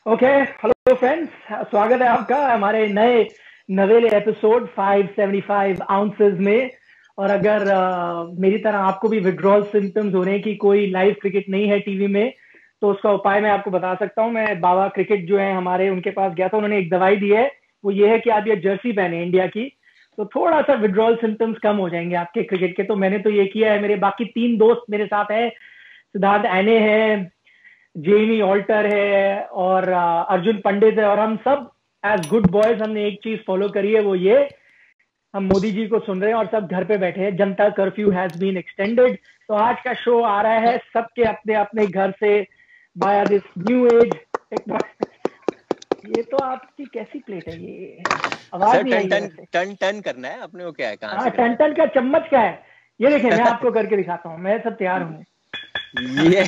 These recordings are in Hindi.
ओके, हेलो फ्रेंड्स, स्वागत है आपका हमारे नए नवेले एपिसोड 575 आउंसेस में। और अगर मेरी तरह आपको भी विड्रॉल सिम्टम्स होने की कोई लाइव क्रिकेट नहीं है टीवी में, तो उसका उपाय मैं आपको बता सकता हूँ। मैं बाबा क्रिकेट जो है हमारे, उनके पास गया था, उन्होंने एक दवाई दी है। वो ये है कि आप ये जर्सी पहने इंडिया की, तो थोड़ा सा विड्रॉल सिम्टम्स कम हो जाएंगे आपके क्रिकेट के। तो मैंने तो ये किया है। मेरे बाकी 3 दोस्त मेरे साथ है, सिद्धार्थ एने है, जेमी ऑल्टर है और अर्जुन पंडित है। और हम सब एज गुड बॉयज हमने एक चीज फॉलो करी है, वो ये, हम मोदी जी को सुन रहे हैं और सब घर पे बैठे हैं। जनता कर्फ्यू हैज बीन एक्सटेंडेड। तो आज का शो आ रहा है सबके अपने अपने घर से, बाय दिस न्यू एज। ये तो आपकी कैसी प्लेट है? ये आवाज सर नहीं आई टन है टन टन टन करना है अपने को, क्या है, कहाँ हाँ, से करना टन टन का चम्मच का है। ये देखिए, मैं आपको करके दिखाता हूँ, मैं सब तैयार हूँ। ये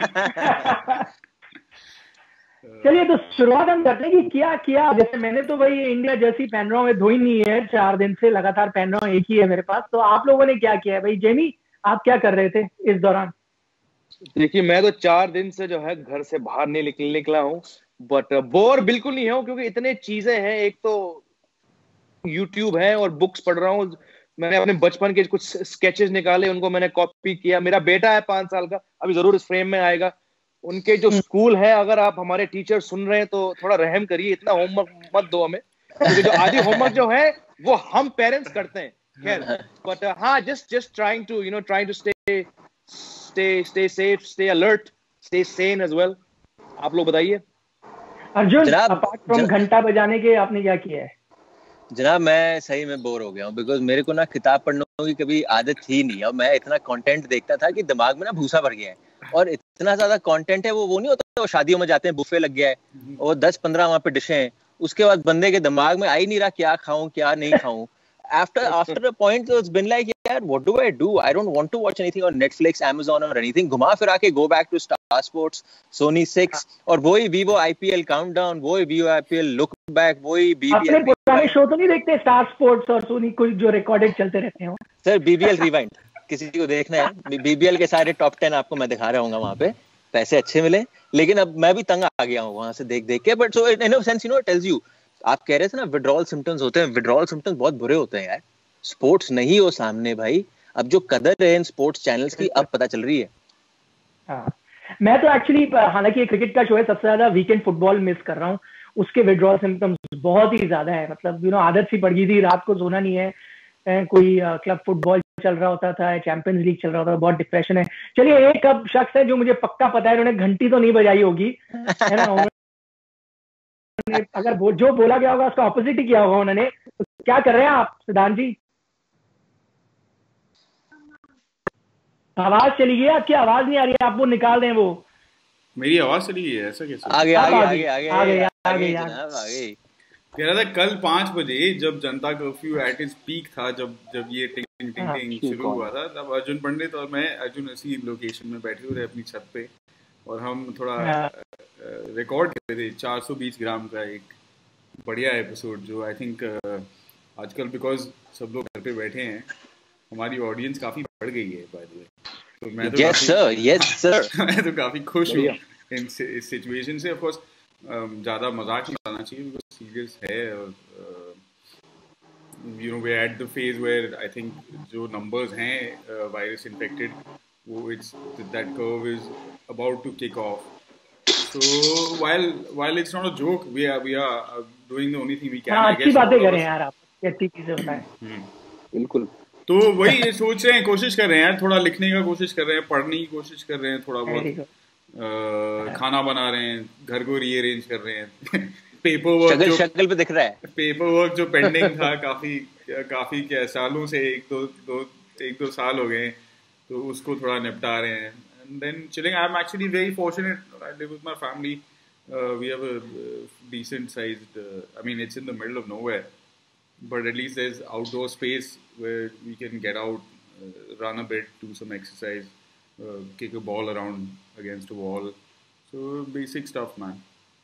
चलिए, तो शुरुआत हम करते हैं कि क्या किया। जैसे मैंने तो भाई इंडिया जर्सी पहन रहा हूँ, मैं धोई नहीं है, 4 दिन से लगातार पहन रहा हूँ, एक ही है मेरे पास। तो आप लोगों ने क्या किया है भाई? जेमी, आप क्या कर रहे थे इस दौरान? देखिए, मैं तो 4 दिन से जो है घर से बाहर नहीं निकला हूँ। बट बोर बिल्कुल नहीं हूँ, क्योंकि इतने चीजें हैं। एक तो यूट्यूब है और बुक्स पढ़ रहा हूँ। मैंने अपने बचपन के कुछ स्केचेस निकाले, उनको मैंने कॉपी किया। मेरा बेटा है 5 साल का, अभी जरूर इस फ्रेम में आएगा। उनके जो स्कूल है, अगर आप हमारे टीचर सुन रहे हैं तो थोड़ा रहम करिए, इतना होमवर्क मत दो हमें, क्योंकि जो आधी होमवर्क जो है वो हम पेरेंट्स करते हैं। खैर, बट हाँ, just trying to stay safe, stay alert, stay sane as well. आप लोग बताइए। अर्जुन, जनाब अपार्ट फ्रॉम घंटा बजाने के आपने क्या किया है? जनाब मैं सही में बोर हो गया हूँ, बिकॉज मेरे को ना किताब पढ़ने की कभी आदत थी नहीं, और मैं इतना कंटेंट देखता था कि दिमाग में ना भूसा भर गया है। और इतना ज्यादा कंटेंट है, वो नहीं होता, वो शादियों में जाते हैं, बुफे लग गया है और 10-15 वहां पे डिशें हैं। उसके बाद बंदे के दिमाग में आ ही नहीं रहा क्या खाऊं क्या नहीं खाऊं। after a point it's been like, यार what do I do? I don't want to watch anything on Netflix, Amazon or anything. घुमा फिरा के go back to Star Sports, Sony 6 और वही Vivo IPL countdown, वही Vivo IPL look back, वही अपने BBL पुराने rewind. शो तो नहीं देखते स्टार स्पोर्ट्स और सोनी, कोई जो रिकॉर्डेड चलते रहते हो? सर BBL rewind किसी को देखना है, BBL के सारे टॉप 10 आपको मैं दिखा रहा हूँ वहां पे। पैसे अच्छे मिले, लेकिन अब मैं भी तंग आ गया हूँ वहां से देख देख के। But so in sense it tells you, आप कह रहे थे ना विड्रॉल सिम्टम्स होते हैं, विड्रॉल सिम्टम्स बहुत बुरे होते हैं यार। स्पोर्ट्स नहीं हो सामने भाई, अब जो कदर है इन स्पोर्ट्स चैनल्स की अब पता चल रही है। हाँ, मैं तो एक्चुअली, हालांकि ये क्रिकेट का शो है, सबसे ज्यादा वीकेंड फुटबॉल मिस कर रहा हूँ। उसके विड्रॉल सिम्टम्स बहुत ही ज्यादा है। मतलब आदत सी पड़ गई थी, रात को सोना नहीं है। कोई क्लब फुटबॉल चल रहा होता था, चैंपियंस लीग चल रहा होता था, बहुत डिप्रेशन है। चलिए, एक अब शख्स है जो मुझे पक्का पता है, उन्होंने घंटी तो नहीं बजाई होगी, है ना? उन्होंने अगर जो बोला गया होगा उसका ऑपोजिट ही किया होगा उन्होंने। तो क्या कर रहे हैं आप सिद्धांत जी? आवाज चली गई, आपकी आवाज नहीं आ रही है, आप वो निकाल दें वो। मेरी आवाज चली गई है, ऐसा कैसे? आगे अब आगे आ आगे गई, आगे आ गई, आ आगे गई, आ गई। जनाब आगे। कह रहा था कल 5 बजे जब जनता कर्फ्यू एट इट्स पीक था, जब ये टिंग टिंग टिंग हाँ, टिंग शुरू हुआ था, तब अर्जुन पंडित और मैं, अर्जुन इसी लोकेशन में बैठे हुए थे अपनी छत पे, और हम थोड़ा हाँ। रिकॉर्ड कर रहे थे 420 ग्राम का एक बढ़िया एपिसोड, जो आई थिंक आजकल बिकॉज सब लोग घर पे बैठे हैं, हमारी ऑडियंस काफी बढ़ गई है बाय द वे। तो मैं तो यस सर, यस सर। मैं तो काफी खुश हूँ इस सिचुएशन से। ऑफ कोर्स ज़्यादा मजाक नहीं बनाना चाहिए, बिकॉज सीरियस है। और we at the phase where I think जो नंबर्स हैं वायरस इन्फेक्टेड, वो that curve is about to kick off. So while it's not a joke, we are doing the only thing we can. हाँ, I अच्छी guess बातें all of करें us. यार, आप अच्छी चीजें बताएं। बिल्कुल। तो वही ये सोच रहे हैं, कोशिश कर रहे हैं, थोड़ा लिखने का कोशिश कर रहे हैं, पढ़ने की कोशिश कर रहे हैं, थोड़ा बहुत खाना बना रहे हैं, घर को रीअरेंज कर रहे हैं। पेपर शक्ल पे दिख रहा है, पेपर वर्क जो पेंडिंग था काफी क्या सालों से, एक दो साल हो गए, तो उसको थोड़ा निपटा रहे हैं। And then chilling. I'm actually very fortunate. I live with my family. We have a decent sized. I mean, it's in the middle of nowhere, but at least there's outdoor space where we can get out, run a bit, do some exercise, kick a ball around against a wall. So basic stuff, man.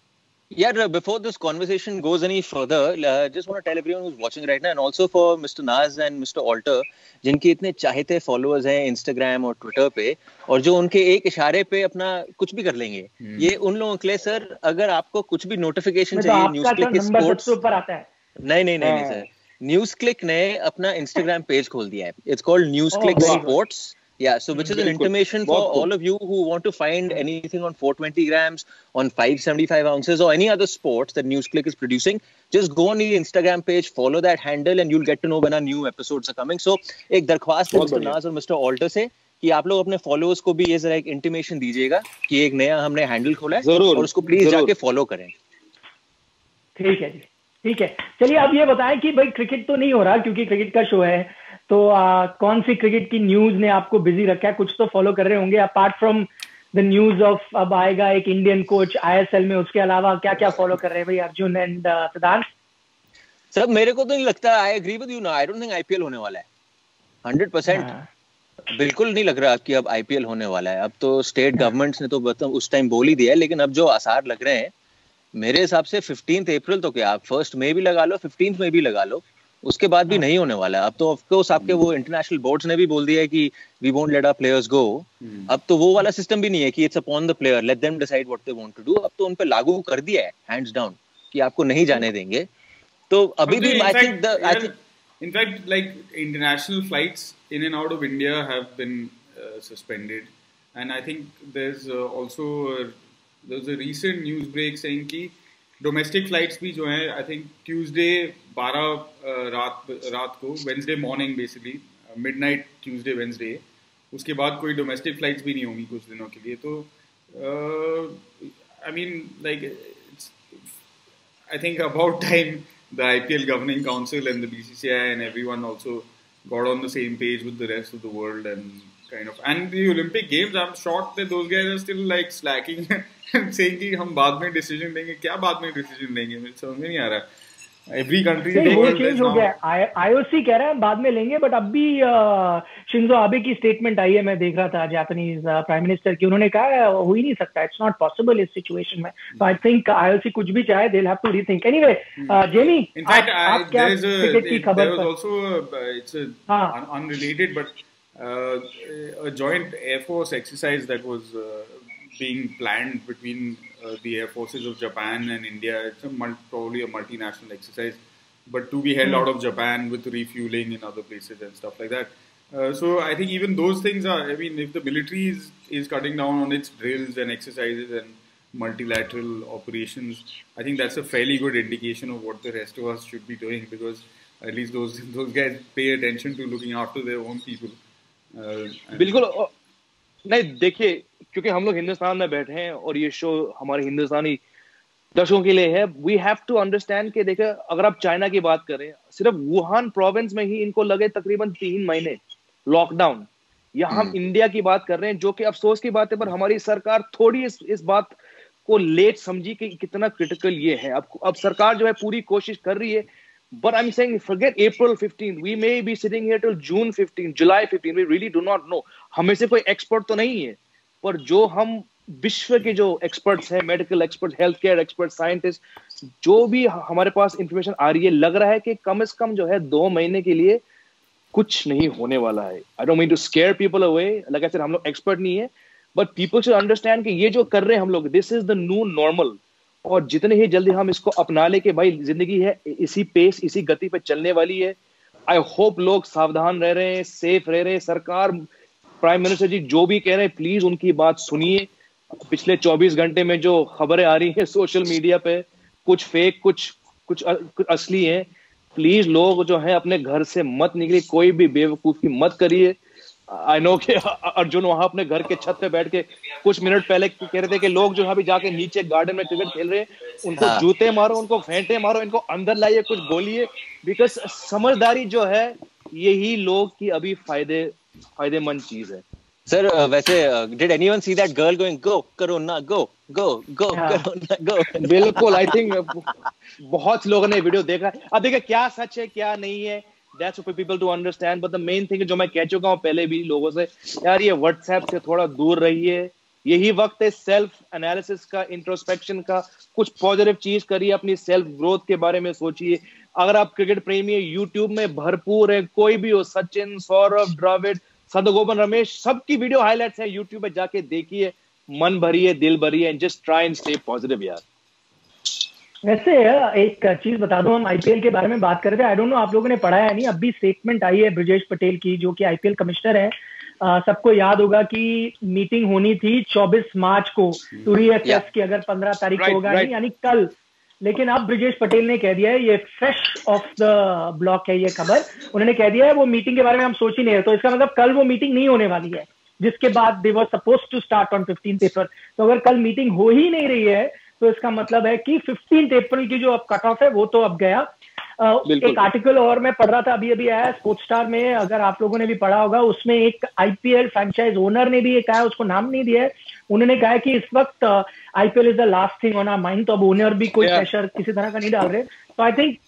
Yeah, before this conversation goes any further, just want to tell everyone who's watching right now, and also for Mr. Naz and Mr. Alter, जिनके इतने चाहते फॉलोअर्स हैं इंस्टाग्राम और ट्विटर पे, और जो उनके एक इशारे पे अपना कुछ भी कर लेंगे, ये उन लोगों के लिए सर, अगर आपको कुछ भी नोटिफिकेशन चाहिए न्यूज़ क्लिक के स्पोर्ट्स, ऊपर आता है, नहीं सर, न्यूज़ क्लिक ने अपना इंस्टाग्राम पेज खोल दिया है. It's called news click sports. Yeah, so which is an intimation for all of you who want to find anything on 420 grams, on 575 ounces, or any other sports that NewsClick is producing. Just go on the Instagram page, follow that handle, and you'll get to know when our new episodes are coming. So, एक दरख्वास्त है Mr. Naz और Mr. Alter से कि आप लोग अपने फॉलोअर्स को भी ये जरा एक इंटीमेशन दीजिएगा कि एक नया हमने हैंडल खोला है, और उसको प्लीज जाके फॉलो करें. ठीक है जी, ठीक है. चलिए अब ये बताएं कि भाई क्रिकेट तो नहीं हो रहा क्योंकि क्रिकेट का शो है, तो कौन सी क्रिकेट की न्यूज ने आपको बिजी रखा है? कुछ तो फॉलो कर रहे होंगे apart from the news of अब आएगा एक इंडियन कोच ISL में, उसके अलावा क्या क्या फॉलो कर रहे हैं भाई अर्जुन एंड सिद्धार्थ? सर मेरे को तो नहीं लगता, आई एग्री विद यू ना, आई डोंट थिंक IPL होने वाला है 100%. बिल्कुल नहीं लग रहा कि अब IPL होने वाला है. अब तो स्टेट गवर्नमेंट्स ने तो उस टाइम बोल ही दिया है, लेकिन अब जो आसार लग रहे हैं मेरे हिसाब से 15 अप्रैल तो क्या, आप 1 मई भी लगा लो, 15 मई भी लगा लो, उसके बाद भी नहीं होने वाला. अब तो ऑफ कोर्स आपके वो इंटरनेशनल बोर्ड्स ने भी बोल दिया है कि we won't let our players go. अब तो वो वाला सिस्टम भी नहीं है कि it's upon the player, let them decide what they want to do. अब तो उन पे लागू कर दिया है हैंड्स डाउन कि आपको नहीं जाने देंगे. तो अभी भी I think in fact like international flights in and out of India have been suspended, and I think there is also there is a recent news break saying कि डोमेस्टिक फ्लाइट्स भी जो है आई थिंक ट्यूसडे 12 रात को, Wednesday morning basically, midnight Tuesday Wednesday, उसके बाद कोई डोमेस्टिक फ्लाइट्स भी नहीं होंगी कुछ दिनों के लिए. तो I mean like I think about time the IPL governing council and the BCCI and everyone also got on the same page with the rest of the world and kind of, and the Olympic Games, I'm shocked that those guys are still like slacking and saying कि हम बाद में डिसीजन लेंगे. क्या बाद में डिसीजन लेंगे, मुझे समझ में नहीं आ रहा. Every country चेंज हो गया. IOC कह रहा है बाद में लेंगे, बट अब भी शिंजो आबे की स्टेटमेंट आई है, मैं देख रहा था, जापानीज प्राइम मिनिस्टर की. उन्होंने कहा हो ही नहीं सकता, इट्स नॉट पॉसिबल इस सिचुएशन में. सो आई थिंक IOC कुछ भी चाहे, they will have to rethink. Anyway Jamie, आप क्या क्रिकेट की खबर पर? also it's unrelated but a joint Air Force exercise that was being planned between the air forces of Japan and India. It's probably a multinational exercise, but to be held out of Japan with refueling in other places and stuff like that. So I think even those things are, I mean, if the military is cutting down on its drills and exercises and multilateral operations, I think that's a fairly good indication of what the rest of us should be doing, because at least those guys pay attention to looking after their own people. बिल्कुल नहीं, देखिए, क्योंकि हम लोग हिंदुस्तान में बैठे हैं और ये शो हमारे हिंदुस्तानी दर्शकों के लिए है. वी हैव टू अंडरस्टैंड कि देखिए, अगर आप चाइना की बात करें, सिर्फ वुहान प्रोविंस में ही इनको लगे तकरीबन 3 महीने लॉकडाउन. यहाँ हम इंडिया की बात कर रहे हैं, जो कि अफसोस की बात है, पर हमारी सरकार थोड़ी इस बात को लेट समझी कि कितना क्रिटिकल ये है. अब सरकार जो है पूरी कोशिश कर रही है, but I'm saying forget April 15th, we may be sitting here till June 15th, July 15th, we really do not know. हमें से कोई एक्सपर्ट तो नहीं है, पर जो हम विश्व के जो एक्सपर्ट्स हैं, medical expert, health care expert, scientist, जो भी हमारे पास इंफॉर्मेशन आ रही है, लग रहा है कि कम से कम जो है 2 महीने के लिए कुछ नहीं होने वाला है. I don't mean to scare people away, like I said, हम लोग एक्सपर्ट नहीं है, बट पीपल शुड अंडरस्टैंड कि ये जो कर रहे हैं हम लोग, this is the new normal. और जितने ही जल्दी हम इसको अपना ले कि भाई जिंदगी है इसी पेस, इसी गति पे चलने वाली है. आई होप लोग सावधान रह रहे हैं, सेफ रह रहे हैं. सरकार, प्राइम मिनिस्टर जी जो भी कह रहे हैं, प्लीज उनकी बात सुनिए. पिछले 24 घंटे में जो खबरें आ रही हैं सोशल मीडिया पे, कुछ फेक, कुछ असली हैं. प्लीज लोग जो है अपने घर से मत निकलिए, कोई भी बेवकूफी मत करिए. आई नो कि अर्जुन वहां अपने घर के छत पे बैठ के कुछ मिनट पहले कह रहे थे कि लोग जो है अभी जाके नीचे गार्डन में क्रिकेट खेल रहे हैं, उनको जूते मारो, उनको फेंटे मारो, इनको अंदर लाइए, कुछ बोलिए, बिकॉज समझदारी जो है यही लोग की अभी फायदेमंद चीज है. सर वैसे did anyone see that girl going go corona go go go corona go? बिल्कुल, आई थिंक बहुत लोगों ने वीडियो देखा. अब देखिए क्या सच है क्या नहीं है, that's for people to understand, but the main thing जो मैं कह चुका हूँ पहले भी लोगों से, यार ये व्हाट्सएप से थोड़ा दूर रहिए. यही वक्त है सेल्फ एनालिसिस का, इंट्रोस्पेक्शन का। कुछ पॉजिटिव चीज करिए, अपनी सेल्फ ग्रोथ के बारे में सोचिए। अगर आप क्रिकेट प्रेमी है, यूट्यूब में भरपूर है, कोई भी हो, सचिन, सौरभ, द्रविड़, सदगोपन, रमेश, सबकी वीडियो हाईलाइट्स है यूट्यूब पे, जाके देखिए, मन भरिए, दिल भरिए, and just try and stay positive यार। वैसे एक चीज बता दूं, हम आईपीएल के बारे में बात कर रहे थे, आई डोंट नो आप लोगों ने पढ़ा है नहीं, अभी स्टेटमेंट आई है ब्रजेश पटेल की, जो कि आईपीएल कमिश्नर है। सबको याद होगा कि मीटिंग होनी थी 24 मार्च को टू रीअसेस की, अगर 15 तारीख को होगा नहीं, यानी कल। लेकिन अब ब्रजेश पटेल ने कह दिया है, ये फ्रेश ऑफ द ब्लॉक है ये खबर, उन्होंने कह दिया है वो मीटिंग के बारे में हम सोच ही नहीं रहे। तो इसका मतलब कल वो मीटिंग नहीं होने वाली है, जिसके बाद they were suppose to start on 15 April. तो अगर कल मीटिंग हो ही नहीं रही है, तो इसका मतलब है कि 15 अप्रैल की जो अब कट ऑफ है वो तो अब गया। एक आर्टिकल और मैं पढ़ रहा था, अभी अभी आया स्पोर्ट्स स्टार में, अगर आप लोगों ने भी पढ़ा होगा, उसमें एक आईपीएल फ्रेंचाइज ओनर ने भी कहा है, उसको नाम नहीं दिया है, उन्होंने कहा है कि इस वक्त IPL is the last thing on our mind. तो अब ओनर भी कोई प्रेशर किसी तरह का नहीं डाल रहे। तो आई थिंक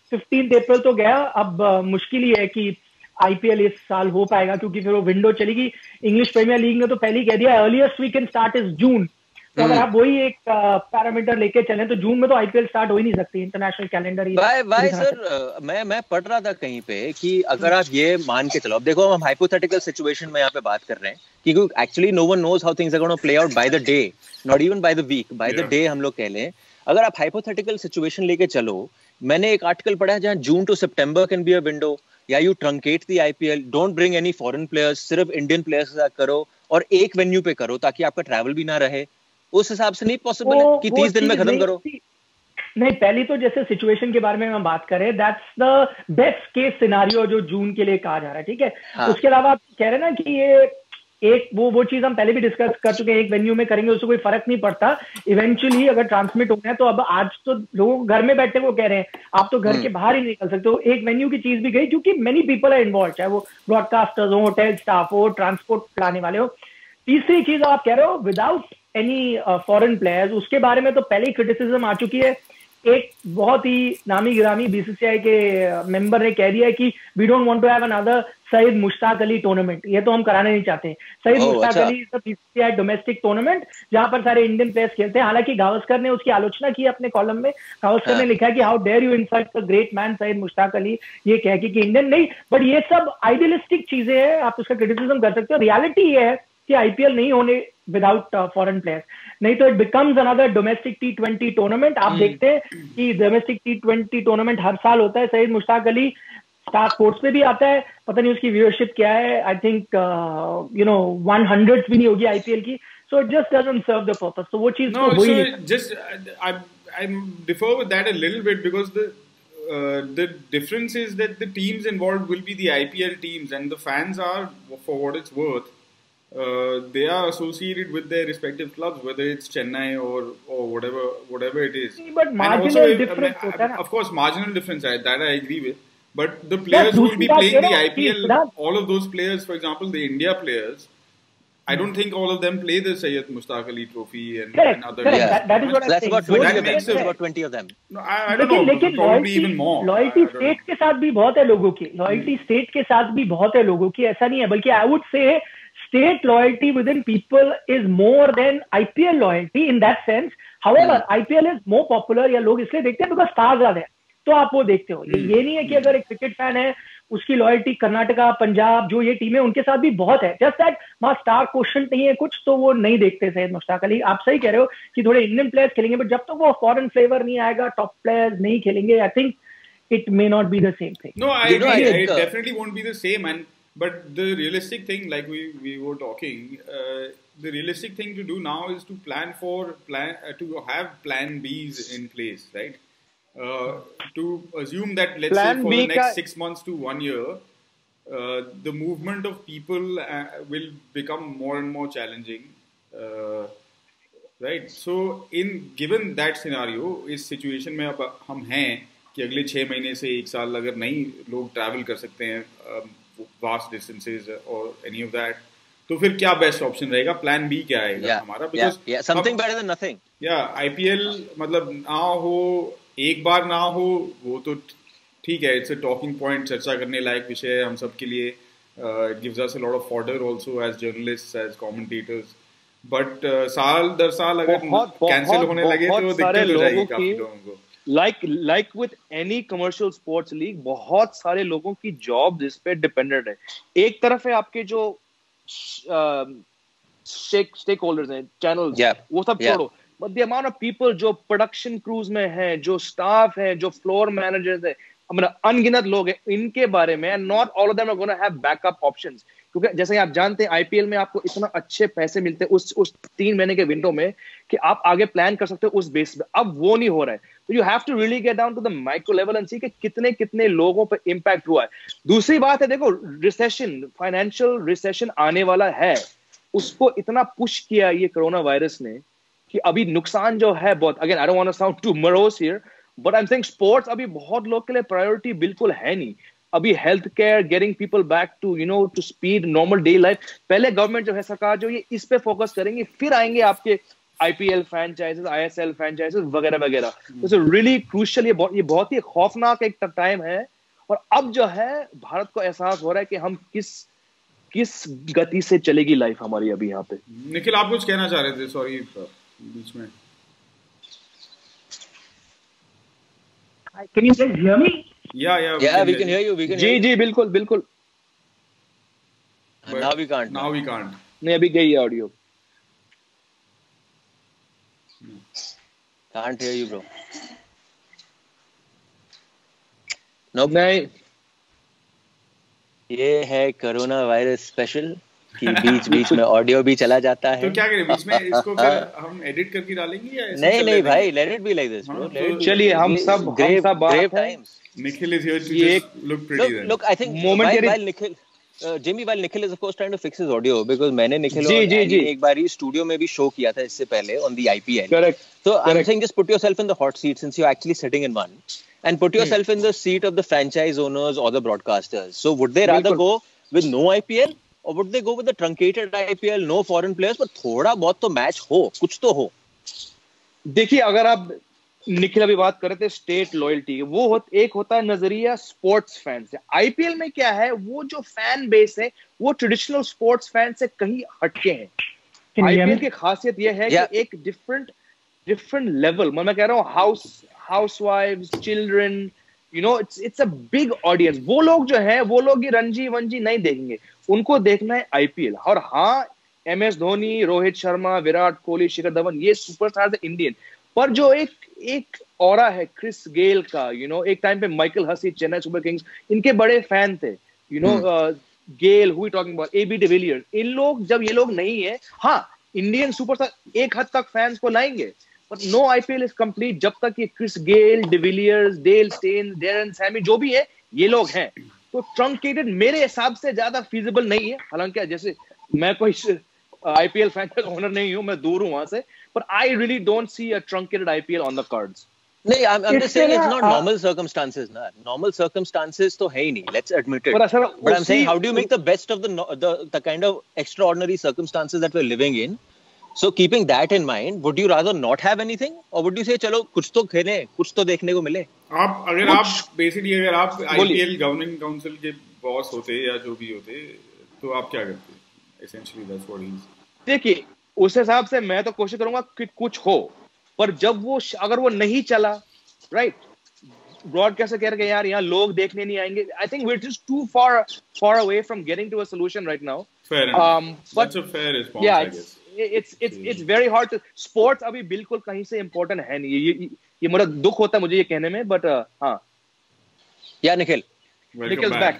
15 अप्रैल तो गया, अब मुश्किल ही है कि आईपीएल इस साल हो पाएगा, क्योंकि फिर वो विंडो चलेगी। इंग्लिश प्रीमियर लीग ने तो पहले ही कह दिया earliest we can start is June. तो अगर आप वही एक पैरामीटर लेके चलें, तो जून में तो आईपीएल स्टार्ट हो ही नहीं सकती, इंटरनेशनल कैलेंडर ही। भाई सर, मैं पढ़ रहा था कहीं पे कि अगर आप ये मान के चलो, अब देखो हम हाइपोथेटिकल सिचुएशन में यहाँ पे बात कर रहे हैं, क्योंकि actually no one knows how things are gonna play out by the day, not even by the week, by the day हम लोग कह लें। अगर आप हाइपोथेटिकल सिचुएशन लेके चलो, मैंने एक आर्टिकल पढ़ा है जहाँ जून टू सितंबर कैन बी अ विंडो, या you truncate the IPL, don't bring any foreign players, सिर्फ इंडियन प्लेयर्स करो और एक वेन्यू पे करो, ताकि आपका ट्रैवल भी ना रहे। उस हिसाब से नहीं पॉसिबल है कि 30 दिन में खत्म करो। नहीं, पहली तो जैसे सिचुएशन के बारे में हम बात करें, that's the best case scenario जो जून के लिए कहा जा रहा है, ठीक है। हाँ। उसके अलावा आप कह रहे हैं ना कि ये एक वो चीज हम पहले भी डिस्कस कर चुके हैं, एक वेन्यू में करेंगे उससे कोई फर्क नहीं पड़ता, इवेंचुअली अगर ट्रांसमिट होना है। तो अब आज तो लोग घर में बैठे वो कह रहे हैं, आप तो घर के बाहर ही नहीं निकल सकते हो। एक वेन्यू की चीज भी गई, क्योंकि मेनी पीपल है इन्वॉल्व, चाहे वो ब्रॉडकास्टर्स हो, होटल स्टाफ हो, ट्रांसपोर्ट लाने वाले हो। तीसरी चीज आप कह रहे हो विदाउट एनी फॉरेन प्लेयर्स, उसके बारे में तो पहले ही क्रिटिसिज्म आ चुकी है। एक बहुत ही नामी गिरामी बीसीसीआई के मेंबर ने कह दिया है कि we don't want to have another Syed Mushtaq Ali tournament, ये तो हम कराने नहीं चाहते। Syed Mushtaq Ali is the BCCI domestic tournament, जहां पर सारे इंडियन प्लेयर्स खेलते हैं। हालांकि गावस्कर ने उसकी आलोचना की अपने कॉलम में। गावस्कर ने लिखा कि how dare you insult the great man Syed Mushtaq Ali, ये कह के कि इंडियन नहीं। बट ये सब आइडियलिस्टिक चीजें हैं, आप उसका क्रिटिसिज्म कर सकते हो। रियलिटी ये है कि आईपीएल नहीं होने विदाउट फॉरेन प्लेयर्स, नहीं तो it becomes another domestic T20 tournament. आप देखते हैं कि डोमेस्टिक T20 टूर्नामेंट हर साल होता है। सईद मुश्ताक अली स्टार स्पोर्ट्स पे भी आता है, पता नहीं उसकी व्यूअरशिप क्या है, आई थिंक 100 भी नहीं होगी आईपीएल की। So it just doesn't serve the purpose. तो वो चीज तो वही just I differ with that a little bit, because the difference is that the teams involved will be the IPL teams, and the fans are, for what it's worth, they are associated with their respective clubs, whether it's Chennai or whatever it is. But marginal difference, of course, marginal difference, that I agree with. But the players who will be playing the IPL, all of those players, for example, the India players, I don't think all of them play the Syed Mushtaq Ali Trophy and other. Correct. That is what I'm saying. That's about 20 of them. That's about 20 of them. No, I don't know. लेकिन probably even more. Loyalty state के साथ भी बहुत है लोगों की, लॉयल्टी स्टेट के साथ भी बहुत है लोगों की, ऐसा नहीं है। बल्कि I would say state loyalty within people is more than IPL loyalty in that sense. However, IPL is more popular, या लोग इसलिए देखते हैं because stars are there, तो आप वो देखते हो। ये नहीं है कि अगर एक क्रिकेट फैन है उसकी लॉयल्टी कर्नाटका, पंजाब, जो ये टीमें उनके साथ भी बहुत है, जस्ट दैट वहां स्टार क्वेश्चन नहीं है कुछ, तो वो नहीं देखते सैयद मुश्ताक अली। आप सही कह रहे हो कि थोड़े इंडियन प्लेयर्स खेलेंगे, बट जब तक वो फॉरेन फ्लेवर नहीं आएगा, टॉप प्लेयर्स नहीं खेलेंगे, I think it may not be the same thing. No, I definitely won't be the same, but the realistic thing, like we were talking, the realistic thing to do now is to to have plan Bs in place, right? To assume that, let's say, for the next 6 months to 1 year, the movement of people will become more and more challenging, right? So, given that scenario, इस situation में अब हम हैं कि अगले 6 महीने से 1 साल अगर नहीं लोग travel कर सकते हैं vast distances or any of that, तो फिर क्या बेस्ट ऑप्शन रहेगा? प्लान बी क्या आएगा हमारा? Because something better than nothing. IPL मतलब ना हो, एक बार ना हो, वो तो ठीक है, इट्स अ टॉकिंग पॉइंट, चर्चा करने लायक विषय है हम सब के लिए। It gives us a lot of fodder also as journalists, as commentators. But साल दर साल अगर कैंसिल होने लगे तो दिक्कत हो जाएगी काफी लोगों को। like with any commercial sports league, बहुत सारे लोगों की जॉब इस पे डिपेंडेंट है। एक तरफ है आपके जो स्टेक होल्डर्स हैं, चैनल्स, वो सब छोड़ो, but the amount of people जो प्रोडक्शन क्रूज में है, जो स्टाफ है, जो फ्लोर मैनेजर्स है, अनगिनत लोग हैं, इनके बारे में not all of them are gonna have backup options. क्योंकि जैसे आप जानते हैं आईपीएल में आपको इतना अच्छे पैसे मिलते हैं उस 3 महीने के विंडो में कि आप आगे प्लान कर सकते हो उस बेस पे। अब वो नहीं हो रहा है, तो you have to really get down to the micro level and see कि कितने कितने लोगों पे इंपैक्ट हुआ है। दूसरी बात है, देखो रिसेशन, फाइनेंशियल रिसेशन आने वाला है, उसको इतना पुश किया ये कोरोना वायरस ने कि अभी नुकसान जो है बहुत, again I don't want to sound too morose here, but I am saying sports अभी बहुत लोग के लिए प्रायोरिटी बिल्कुल है नहीं। अभी health care, getting people back to to speed normal day life, पहले गवर्नमेंट जो है, सरकार जो, ये इस पे फोकस करेंगे, फिर आएंगे आपके आईपीएल फ्रैंचाइजेस, आईएसएल फ्रैंचाइजेस वगैरह वगैरह। तो रियली क्रूशियल, ये बहुत ही खौफनाक एक टाइम है। और अब जो है भारत को एहसास हो रहा है कि हम किस गति से चलेगी लाइफ हमारी अभी यहाँ पे। निखिल, आप कुछ कहना चाह रहे थे, सॉरी बीच में। Can you guys hear me? Yeah, we can hear you. जी बिल्कुल। Now we can't. नहीं, अभी गई है audio. Can't hear you, bro. Nope. नहीं, ये है कोरोना वायरस स्पेशल कि बीच में ऑडियो भी चला जाता है। तो क्या करें बीच में इसको, फिर हम एडिट करके डालेंगे या ऐसे? नहीं भाई, let it be like this, bro. चलिए हम सब grave times. Nikhil is here to just look pretty then. Look, I think while Nikhil, while Nikhil is of course trying to fix his audio, because मैंने Nikhil और Andy एक बार ही स्टूडियो में भी शो किया था इससे पहले on the IPL. Correct. So I'm saying just put yourself in the hot seat since you're actually sitting in one, and put yourself in the seat of the franchise owners or the broadcasters. So would they rather go with no IPL or would they go with the truncated IPL, no foreign players, but थोड़ा बहुत तो मैच हो, कुछ तो हो? देखिए, अगर आप निखिल अभी बात कर रहे थे स्टेट लॉयल्टी, वो एक होता है नजरिया स्पोर्ट्स फैन से। आईपीएल में क्या है, वो जो फैन बेस है वो ट्रेडिशनल स्पोर्ट्स फैन से कहीं हटके हैं। आईपीएल की खासियत ये है कि एक डिफरेंट लेवल, मैं कह रहा हूँ housewives, children, it's a big audience. वो लोग जो है, वो लोग ये रणजी वंजी नहीं देखेंगे, उनको देखना है आईपीएल। और हाँ, एमएस धोनी, रोहित शर्मा, विराट कोहली, शिखर धवन, ये सुपरस्टार्स है इंडियन, पर जो एक ऑरा है क्रिस गेल का, एक टाइम पे Michael Hussey, Chennai super Kings, इनके बड़े फैन थे, Gayle, who talking about, AB de Villiers, इन लोग, जब ये लोग नहीं है, हाँ इंडियन सुपरस्टार एक हद तक फैंस को लाएंगे, but no IPL is complete जब तक ये Chris Gayle, de Villiers, Dale Steyn, Darren Sammy, जो भी है, ये लोग हैं। तो ट्रंकेटेड मेरे हिसाब से ज्यादा फीजिबल नहीं है। हालांकि जैसे मैं कोई आईपीएल फ्रैंचाइज ओनर नहीं हूं, मैं दूर हूं वहां से, but I really don't see a truncated IPL on the cards. नहीं, I'm just saying it's not normal circumstances, ना. Normal circumstances तो है ही नहीं. Let's admit it. But I'm saying, how do you make the best of the kind of extraordinary circumstances that we're living in? So keeping that in mind, would you rather not have anything, or would you say चलो कुछ तो खेलें, कुछ तो देखने को मिले? अगर आप IPL गवर्निंग काउंसिल के बॉस होते या जो भी होते, तो आप क्या करते? Essentially that's what he's. देखिए, उस हिसाब से मैं तो कोशिश करूंगा कि कुछ हो, पर जब अगर वो नहीं चला, राइट, ब्रॉडकास्टर कह रहे हैं यार यहाँ लोग देखने नहीं आएंगे, I think we are just too far away from getting to a solution right now. Fair enough. That's a fair response, yeah, I guess. It's very hard to, sports अभी बिल्कुल कहीं से इम्पोर्टेंट है नहीं, ये मेरा दुख होता है मुझे ये कहने में, बट हाँ, या Nikhil's back.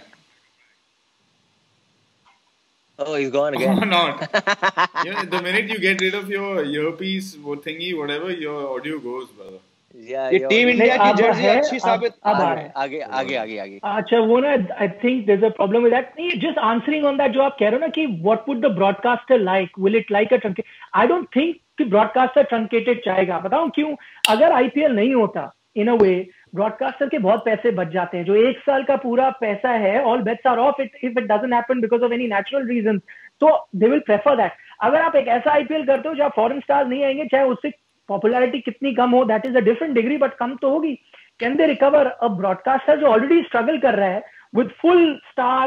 Oh, he's gone again. Oh, not. The minute you get rid of your earpiece, thingy, whatever, your audio goes, brother. Yeah, ये टीम इंडिया की जर्सी अच्छी साबित आगे अच्छा, वो ना, I think there's a problem with that. नहीं, just answering on that, जो आप कह रहे हो ना कि what would the broadcaster like? Will it like a truncated? I don't think कि broadcaster truncated चाहेगा. बताऊं क्यों? अगर IPL नहीं होता, in a way, ब्रॉडकास्टर के बहुत पैसे बच जाते हैं, जो एक साल का पूरा पैसा है, all bets are off it if it doesn't happen because of any natural reasons, तो दे विल प्रेफर दैट। अगर आप एक ऐसा आईपीएल करते हो जहां फॉरेन स्टार्स नहीं आएंगे, चाहे उससे पॉपुलैरिटी कितनी कम हो, that is a different degree, but कम तो होगी। Can they recover a broadcaster जो ऑलरेडी स्ट्रगल कर रहा है with full star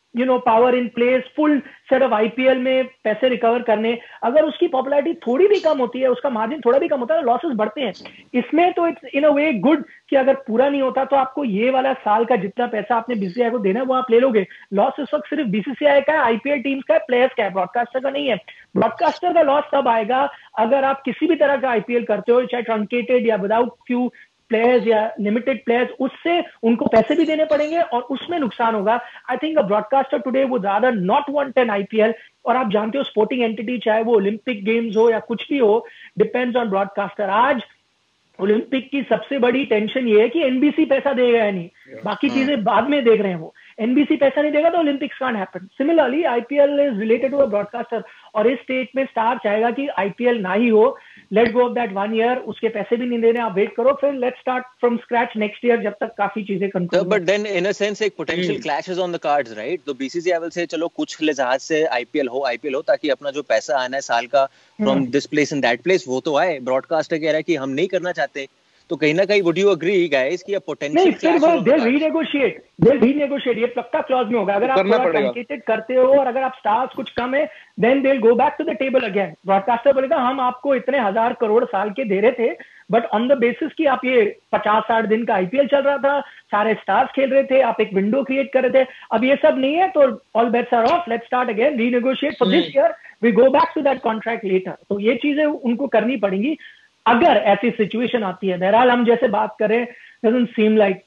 power in place, full set of IPL में पैसे रिकवर करने, अगर उसकी पॉपुलैरिटी थोड़ी भी कम होती है, उसका मार्जिन थोड़ा भी कम होता है, लॉसेस बढ़ते हैं। इसमें तो it's in a way good कि अगर पूरा नहीं होता तो आपको ये वाला साल का जितना पैसा आपने बीसीसीआई को देना है वो आप ले लोगे। लॉस इस वक्त सिर्फ बीसीसीआई का है, आईपीएल टीम्स का है, प्लेयर्स का है, ब्रॉडकास्टर का नहीं है। ब्रॉडकास्टर का लॉस तब आएगा अगर आप किसी भी तरह का आईपीएल करते हो, चाहे ट्रंकेटेड या विदाउट फ्यू प्लेयर्स या लिमिटेड प्लेयर्स, उससे उनको पैसे भी देने पड़ेंगे और उसमें नुकसान होगा। I think a broadcaster today would rather not want an IPL. और आप जानते हो स्पोर्टिंग एंटिटी, चाहे वो ओलंपिक गेम्स हो या कुछ भी हो, डिपेंड्स ऑन ब्रॉडकास्टर। आज ओलंपिक की सबसे बड़ी टेंशन ये है कि एनबीसी पैसा देगा या नहीं, बाकी चीजें बाद में देख रहे हैं वो। एनबीसी पैसा नहीं देगा तो Olympics can't happen. Similarly IPL is related to a broadcaster, और इस स्टेट में स्टार चाहेगा कि आईपीएल ना ही हो, let go of that 1 year, उसके पैसे भी नहीं देने, आप वेट करो, फिर let's start from scratch next year, जब तक काफी चीजें control. But then in a sense एक potential clash is on the cards, right? तो बीसीसीआई विल से चलो कुछ लिहाज से आईपीएल हो ताकि अपना जो पैसा आना है साल का from this place and that place वो तो आए। ब्रॉडकास्टर कह रहा है कि हम नहीं करना चाहते, तो कहीं ना कहीं वुड यू एग्री गाइस कि पोटेंशियल क्लैश नहीं, दे रीनेगोशिएट, ये पक्का क्लॉज में होगा। अगर आप थोड़ा ट्रंकेटेड करते हो और अगर आप स्टार्स कुछ कम है, then they will go back to the table again. Broadcaster बोलेगा हम आपको इतने 1000 करोड़ साल के दे रहे थे, बट ऑन द बेसिस कि आप ये 50-60 दिन का आईपीएल चल रहा था, सारे स्टार्स खेल रहे थे, आप एक विंडो क्रिएट कर रहे थे, अब ये सब नहीं है तो all bets are off, let's start again, renegotiate for this year, we go back to that contract later. तो ये चीजें उनको करनी पड़ेंगी अगर ऐसी सिचुएशन आती है। बहरहाल हम जैसे बात करें, doesn't seem like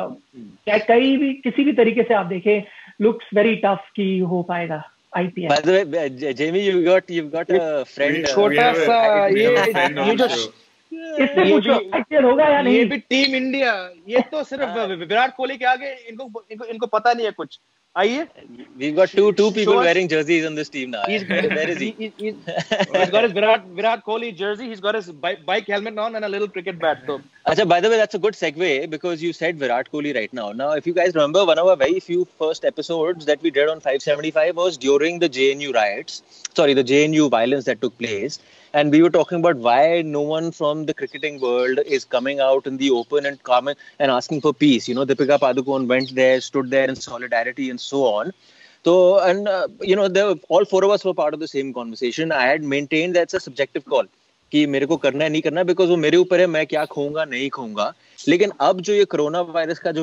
कहीं भी किसी भी तरीके से आप देखें, looks very tough कि हो पाएगा IPL. By the way, Jamie, you've got a friend. छोटा सा ये जो इससे पूछो आईपीएल होगा या नहीं। ये भी टीम इंडिया, ये तो सिर्फ विराट कोहली के आगे इनको पता नहीं है कुछ। आइए, we've got two people wearing jerseys on this team now. Where is he? He's got his Virat Kohli jersey. He's got his bike helmet on and a little cricket bat. So, Acha, by the way, that's a good segue because you said Virat Kohli right now. Now, if you guys remember, one of our very few first episodes that we did on 575 was during the JNU riots. Sorry, the JNU violence that took place. And we were talking about why no one from the cricketing world is coming out in the open and coming and asking for peace. You know, Deepika Padukone went there, stood there in solidarity and so on. So, and all four of us were part of the same conversation. I had maintained that's a subjective call कि मेरे को करना है नहीं करना, बिकॉज वो मेरे ऊपर है, मैं क्या खोऊंगा नहीं खोऊंगा। लेकिन अब जो ये कोरोना वायरस का जो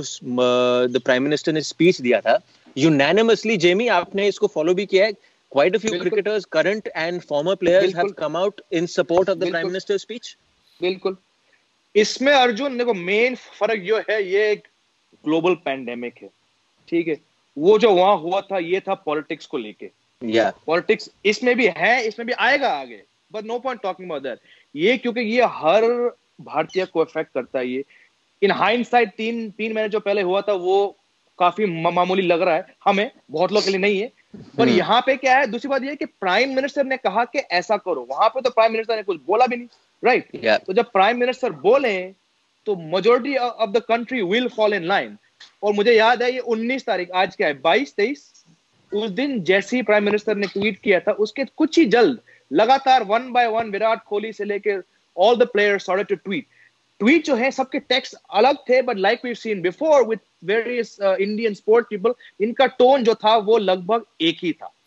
द प्राइम मिनिस्टर ने स्पीच दिया था यूनानिमसली, जेमी आपने इसको फॉलो भी किया है, quite a few cricketers, current and former players have come out in support of the Prime Minister's speech. बिल्कुल। इसमें अर्जुन देखो मेन फर्क जो है, ये एक ग्लोबल पैंडेमिक है, ठीक है। वो जो वहां हुआ था ये था पॉलिटिक्स को लेके, पॉलिटिक्स इसमें भी है, इसमें भी आएगा आगे, but no point talking about that. ये क्योंकि ये हर भारतीय को इफेक्ट करता है। ये इन हाइंडसाइट 3 महीने जो पहले हुआ था वो काफी मामूली लग रहा है हमें, बहुत लोगों के लिए नहीं है। पर यहाँ पे क्या है, दूसरी बात ये है कि प्राइम मिनिस्टर ने कहा कि ऐसा करो, वहां पे तो प्राइम मिनिस्टर ने कुछ बोला भी नहीं, राइट? तो जब प्राइम मिनिस्टर बोले तो majority of the country will fall in line. और मुझे याद है ये 19 तारीख, आज क्या है 22-23, उस दिन जैसे ही प्राइम मिनिस्टर ने ट्वीट किया था उसके कुछ ही जल्द लगातार 1 by 1 विराट कोहली से लेकर all the players started to tweet जो है सबके टेक्स्ट अलग थे, but like we seen before with various Indian sport people, इनका टोन जो था वो लगभग एक ही था।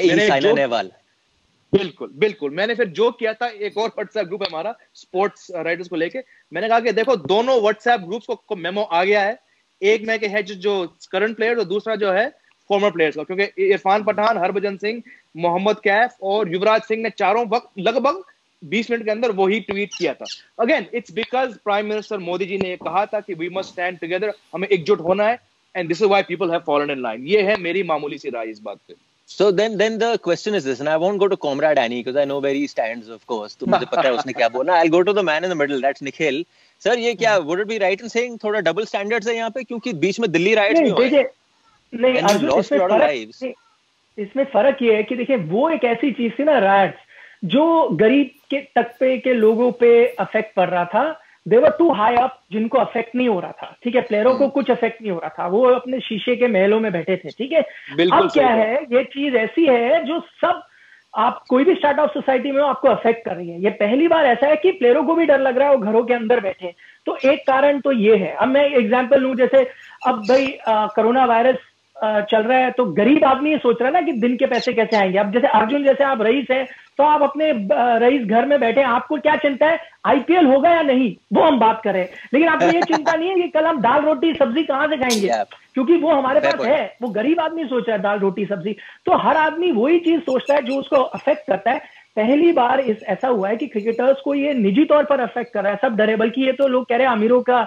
बिल्कुल मैंने फिर जो किया था, एक और व्हाट्सएप ग्रुप है हमारा स्पोर्ट्स राइटर्स को लेके, मैंने कहा कि देखो दोनों व्हाट्सएप ग्रुप्स को मेमो आ गया है, एक में के है जो करंट प्लेयर और दूसरा जो है फॉर्मर प्लेयर्स का, क्योंकि इरफान पठान, हरभजन सिंह, मोहम्मद कैफ और युवराज सिंह ने चारों वक्त लगभग 20 मिनट के अंदर वही ट्वीट किया था। Again it's because prime minister Modi ji ने कहा था कि वी मस्ट स्टैंड टुगेदर, हमें एकजुट होना है, and this is why people have fallen in line. ये है मेरी मामूली सी राय इस बात पे। So then the question is this, and I won't go to Comrade Annie because I know where he stands, of course. तो मुझे पता है उसने क्या बोला। I'll go to the man in the middle, that's Nikhil. Sir, ये क्या would it be right in saying थोड़ा double standards है यहाँ पे, क्योंकि बीच में दिल्ली राइट्स भी हुए नहीं, and you lost a lot of lives. इसमें फर्क ये है कि देखिए वो एक ऐसी चीज थी ना, राइट्स, जो गरीब के तबके के लोगों पे अफेक्ट पड़ रहा था। They were too high up, जिनको अफेक्ट नहीं हो रहा था, ठीक है, प्लेयरों को कुछ अफेक्ट नहीं हो रहा था, वो अपने शीशे के महलों में बैठे थे, ठीक है। अब क्या है, ये चीज ऐसी है जो सब, आप कोई भी स्टार्ट ऑफ सोसाइटी में हो, आपको अफेक्ट कर रही है। ये पहली बार ऐसा है कि प्लेयरों को भी डर लग रहा है, वो घरों के अंदर बैठे। तो एक कारण तो ये है। अब मैं एग्जांपल लूं, जैसे अब भाई कोरोना वायरस चल रहा है, तो गरीब आदमी ये सोच रहा है ना कि दिन के पैसे कैसे आएंगे। अब जैसे अर्जुन जैसे आप रईस हैं, तो आप अपने रईस घर में बैठे, आपको क्या चिंता है आईपीएल होगा या नहीं, वो हम बात करें। लेकिन आपको ये चिंता नहीं है कि कल हम दाल रोटी सब्जी कहाँ से खाएंगे, क्योंकि वो हमारे पास है। वो गरीब आदमी सोच रहा है दाल रोटी सब्जी। तो हर आदमी वही चीज सोचता है जो उसको अफेक्ट करता है। पहली बार ऐसा हुआ है कि क्रिकेटर्स को ये निजी तौर पर अफेक्ट कर रहा है। सब डरे, बल्कि ये तो लोग कह रहे हैं अमीरों का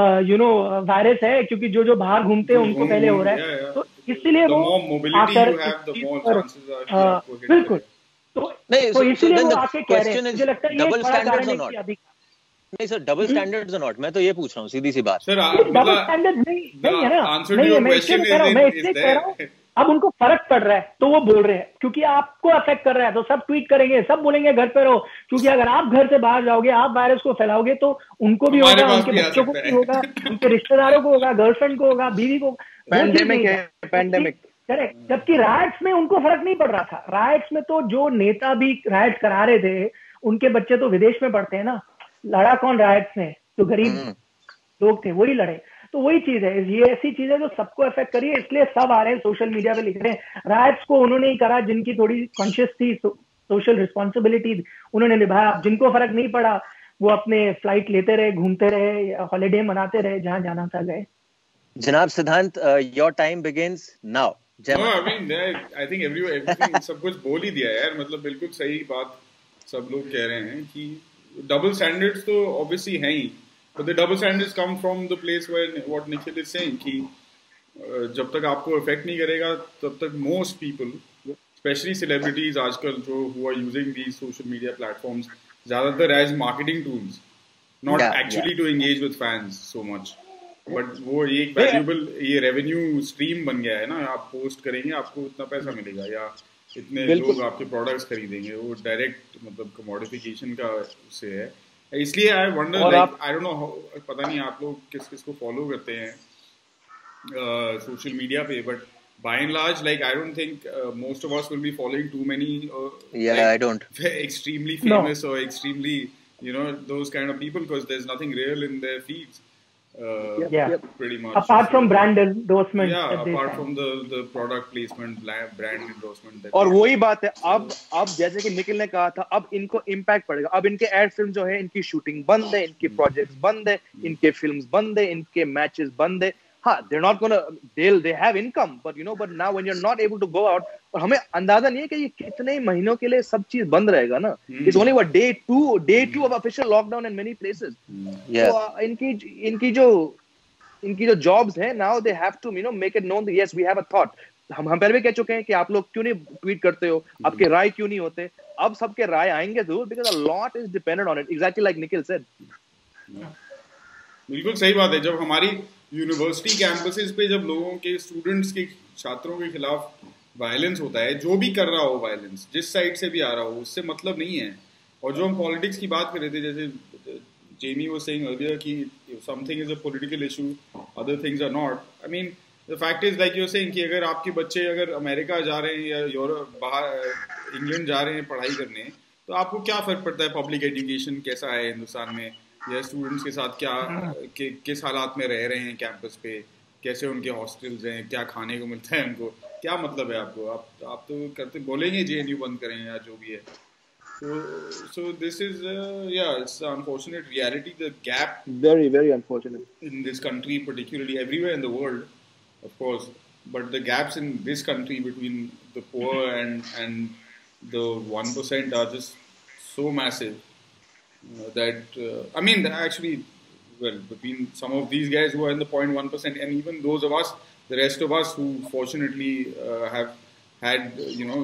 वायरस है, क्योंकि जो बाहर घूमते हैं उनको पहले हो रहा है। तो इसलिए वो आकर बिल्कुल, तो इसीलिए वो आके कह रहे हैं। मुझे लगता है ये बड़ा कारण है कि अभी नहीं सर, डबल स्टैंडर्ड्स और नॉट, मैं तो ये पूछ रहा हूँ सीधी सी बात। डबल स्टैंडर्ड नहीं है ना, नहीं है, मैं इसलिए कह रहा हूँ अब उनको फर्क पड़ रहा है तो वो बोल रहे हैं, क्योंकि आपको अफेक्ट कर रहा है तो सब ट्वीट करेंगे, सब बोलेंगे घर पे रहो। क्योंकि अगर आप घर से बाहर जाओगे, आप वायरस को फैलाओगे, तो उनको भी होगा, उनके बच्चों को भी होगा, उनके रिश्तेदारों को होगा, गर्लफ्रेंड को होगा, बीवी को। Pandemic correct. जबकि राइट्स में उनको फर्क नहीं पड़ रहा था। राइट्स में तो जो नेता भी राइट्स करा रहे थे, उनके बच्चे तो विदेश में पढ़ते हैं ना। लड़ा कौन राइट्स में? जो गरीब लोग थे वही लड़े। तो वही चीज है, ये ऐसी चीज है जो सबको अफेक्ट करी है। इसलिए सब आ रहे हैं सोशल मीडिया पे लिख रहे हैं। राइट्स को उन्होंने ही करा जिनकी थोड़ी कॉन्शियस थी, सोशल रिस्पॉन्सिबिलिटी उन्होंने निभाया। जिनको फर्क नहीं पड़ा वो अपने फ्लाइट लेते रहे, घूमते रहे, हॉलीडे मनाते रहे, जहां जाना था गए। जनाब Siddhant, your time begins now. I think everything सब कुछ बोल ही दिया यार। मतलब बिल्कुल सही बात सब लोग कह रहे हैं कि डबल स्टैंडर्ड्स तो ऑब्वियसली हैं ही, but the double standards come from the place where what Nikhil is saying कि जब तक आपको अफेक्ट नहीं करेगा तब तक most people, especially celebrities आजकल जो who are using these social media platforms ज़्यादातर as marketing tools, not actually to engage with fans so much, but वो एक valuable ये revenue stream बन गया है ना। आप पोस्ट करेंगे आपको इतना पैसा मिलेगा या इतने लोग आपके प्रोडक्ट्स खरीदेंगे, वो डायरेक्ट मतलब कमोडिफिकेशन का उससे है। इसलिए I wonder, like I don't know, पता नहीं आप लोग किस किस को फॉलो करते हैं सोशल मीडिया पे, but by and large like I don't think most of us will be following too many I don't extremely famous or extremely those kind of people, because there's nothing real in their feeds. Pretty much. Apart from brand endorsement. Apart from the product placement, brand endorsement. और वही बात है, अब जैसे कि निखिल ने कहा था, अब इनको इम्पैक्ट पड़ेगा। अब इनके एड फिल्म जो है, इनकी शूटिंग बंद है, इनके प्रोजेक्ट्स बंद है, इनके फिल्म्स बंद है, इनके मैचेस बंद है। हाँ, they're not gonna, they have income, but but now when you're not able to go out, और हमें अंदाजा नहीं है कि ये कितने महीनों के लिए सब चीज बंद रहेगा ना। It's only what day two of official lockdown in many places. तो इनकी जो जॉब्स हैं, now they have to make it known that yes we have a thought. हम पहले भी कह चुके हैं कि आप लोग क्यों नहीं ट्वीट करते हो, आपके राय क्यों नहीं होते। अब सबके राय आएंगे जरूर, because a lot is dependent on it, exactly like Nikhil said. बिल्कुल सही बात है। जब हमारी यूनिवर्सिटी कैंपसेस पे जब लोगों के, स्टूडेंट्स के, छात्रों के खिलाफ वायलेंस होता है, जो भी कर रहा हो वायलेंस, जिस साइड से भी आ रहा हो, उससे मतलब नहीं है। और जो हम पॉलिटिक्स की बात कर रहे थे, जैसे जेमी वाज सेइंग अर्लियर कि something is a political issue, other things are not. I mean the fact is like you saying कि अगर आपके बच्चे अगर अमेरिका जा रहे हैं या यूरोप, बाहर इंग्लैंड जा रहे हैं पढ़ाई करने, तो आपको क्या फर्क पड़ता है पब्लिक एजुकेशन कैसा है हिंदुस्तान में, या स्टूडेंट्स के साथ क्या किस हालात में रह रहे हैं कैंपस पे, कैसे उनके हॉस्टल्स हैं, क्या खाने को मिलता है उनको, क्या मतलब है आपको? आप तो करते बोलेंगे जेएनयू बंद करें या जो भी है। So this is it's an unfortunate reality, the gap, very unfortunate in this country, particularly everywhere in the world, of course, but the gaps in this country between the poor and the 1% are just so massive that I mean actually, well, between some of these guys who are in the 0.1% and even those of us, the rest of us who fortunately have had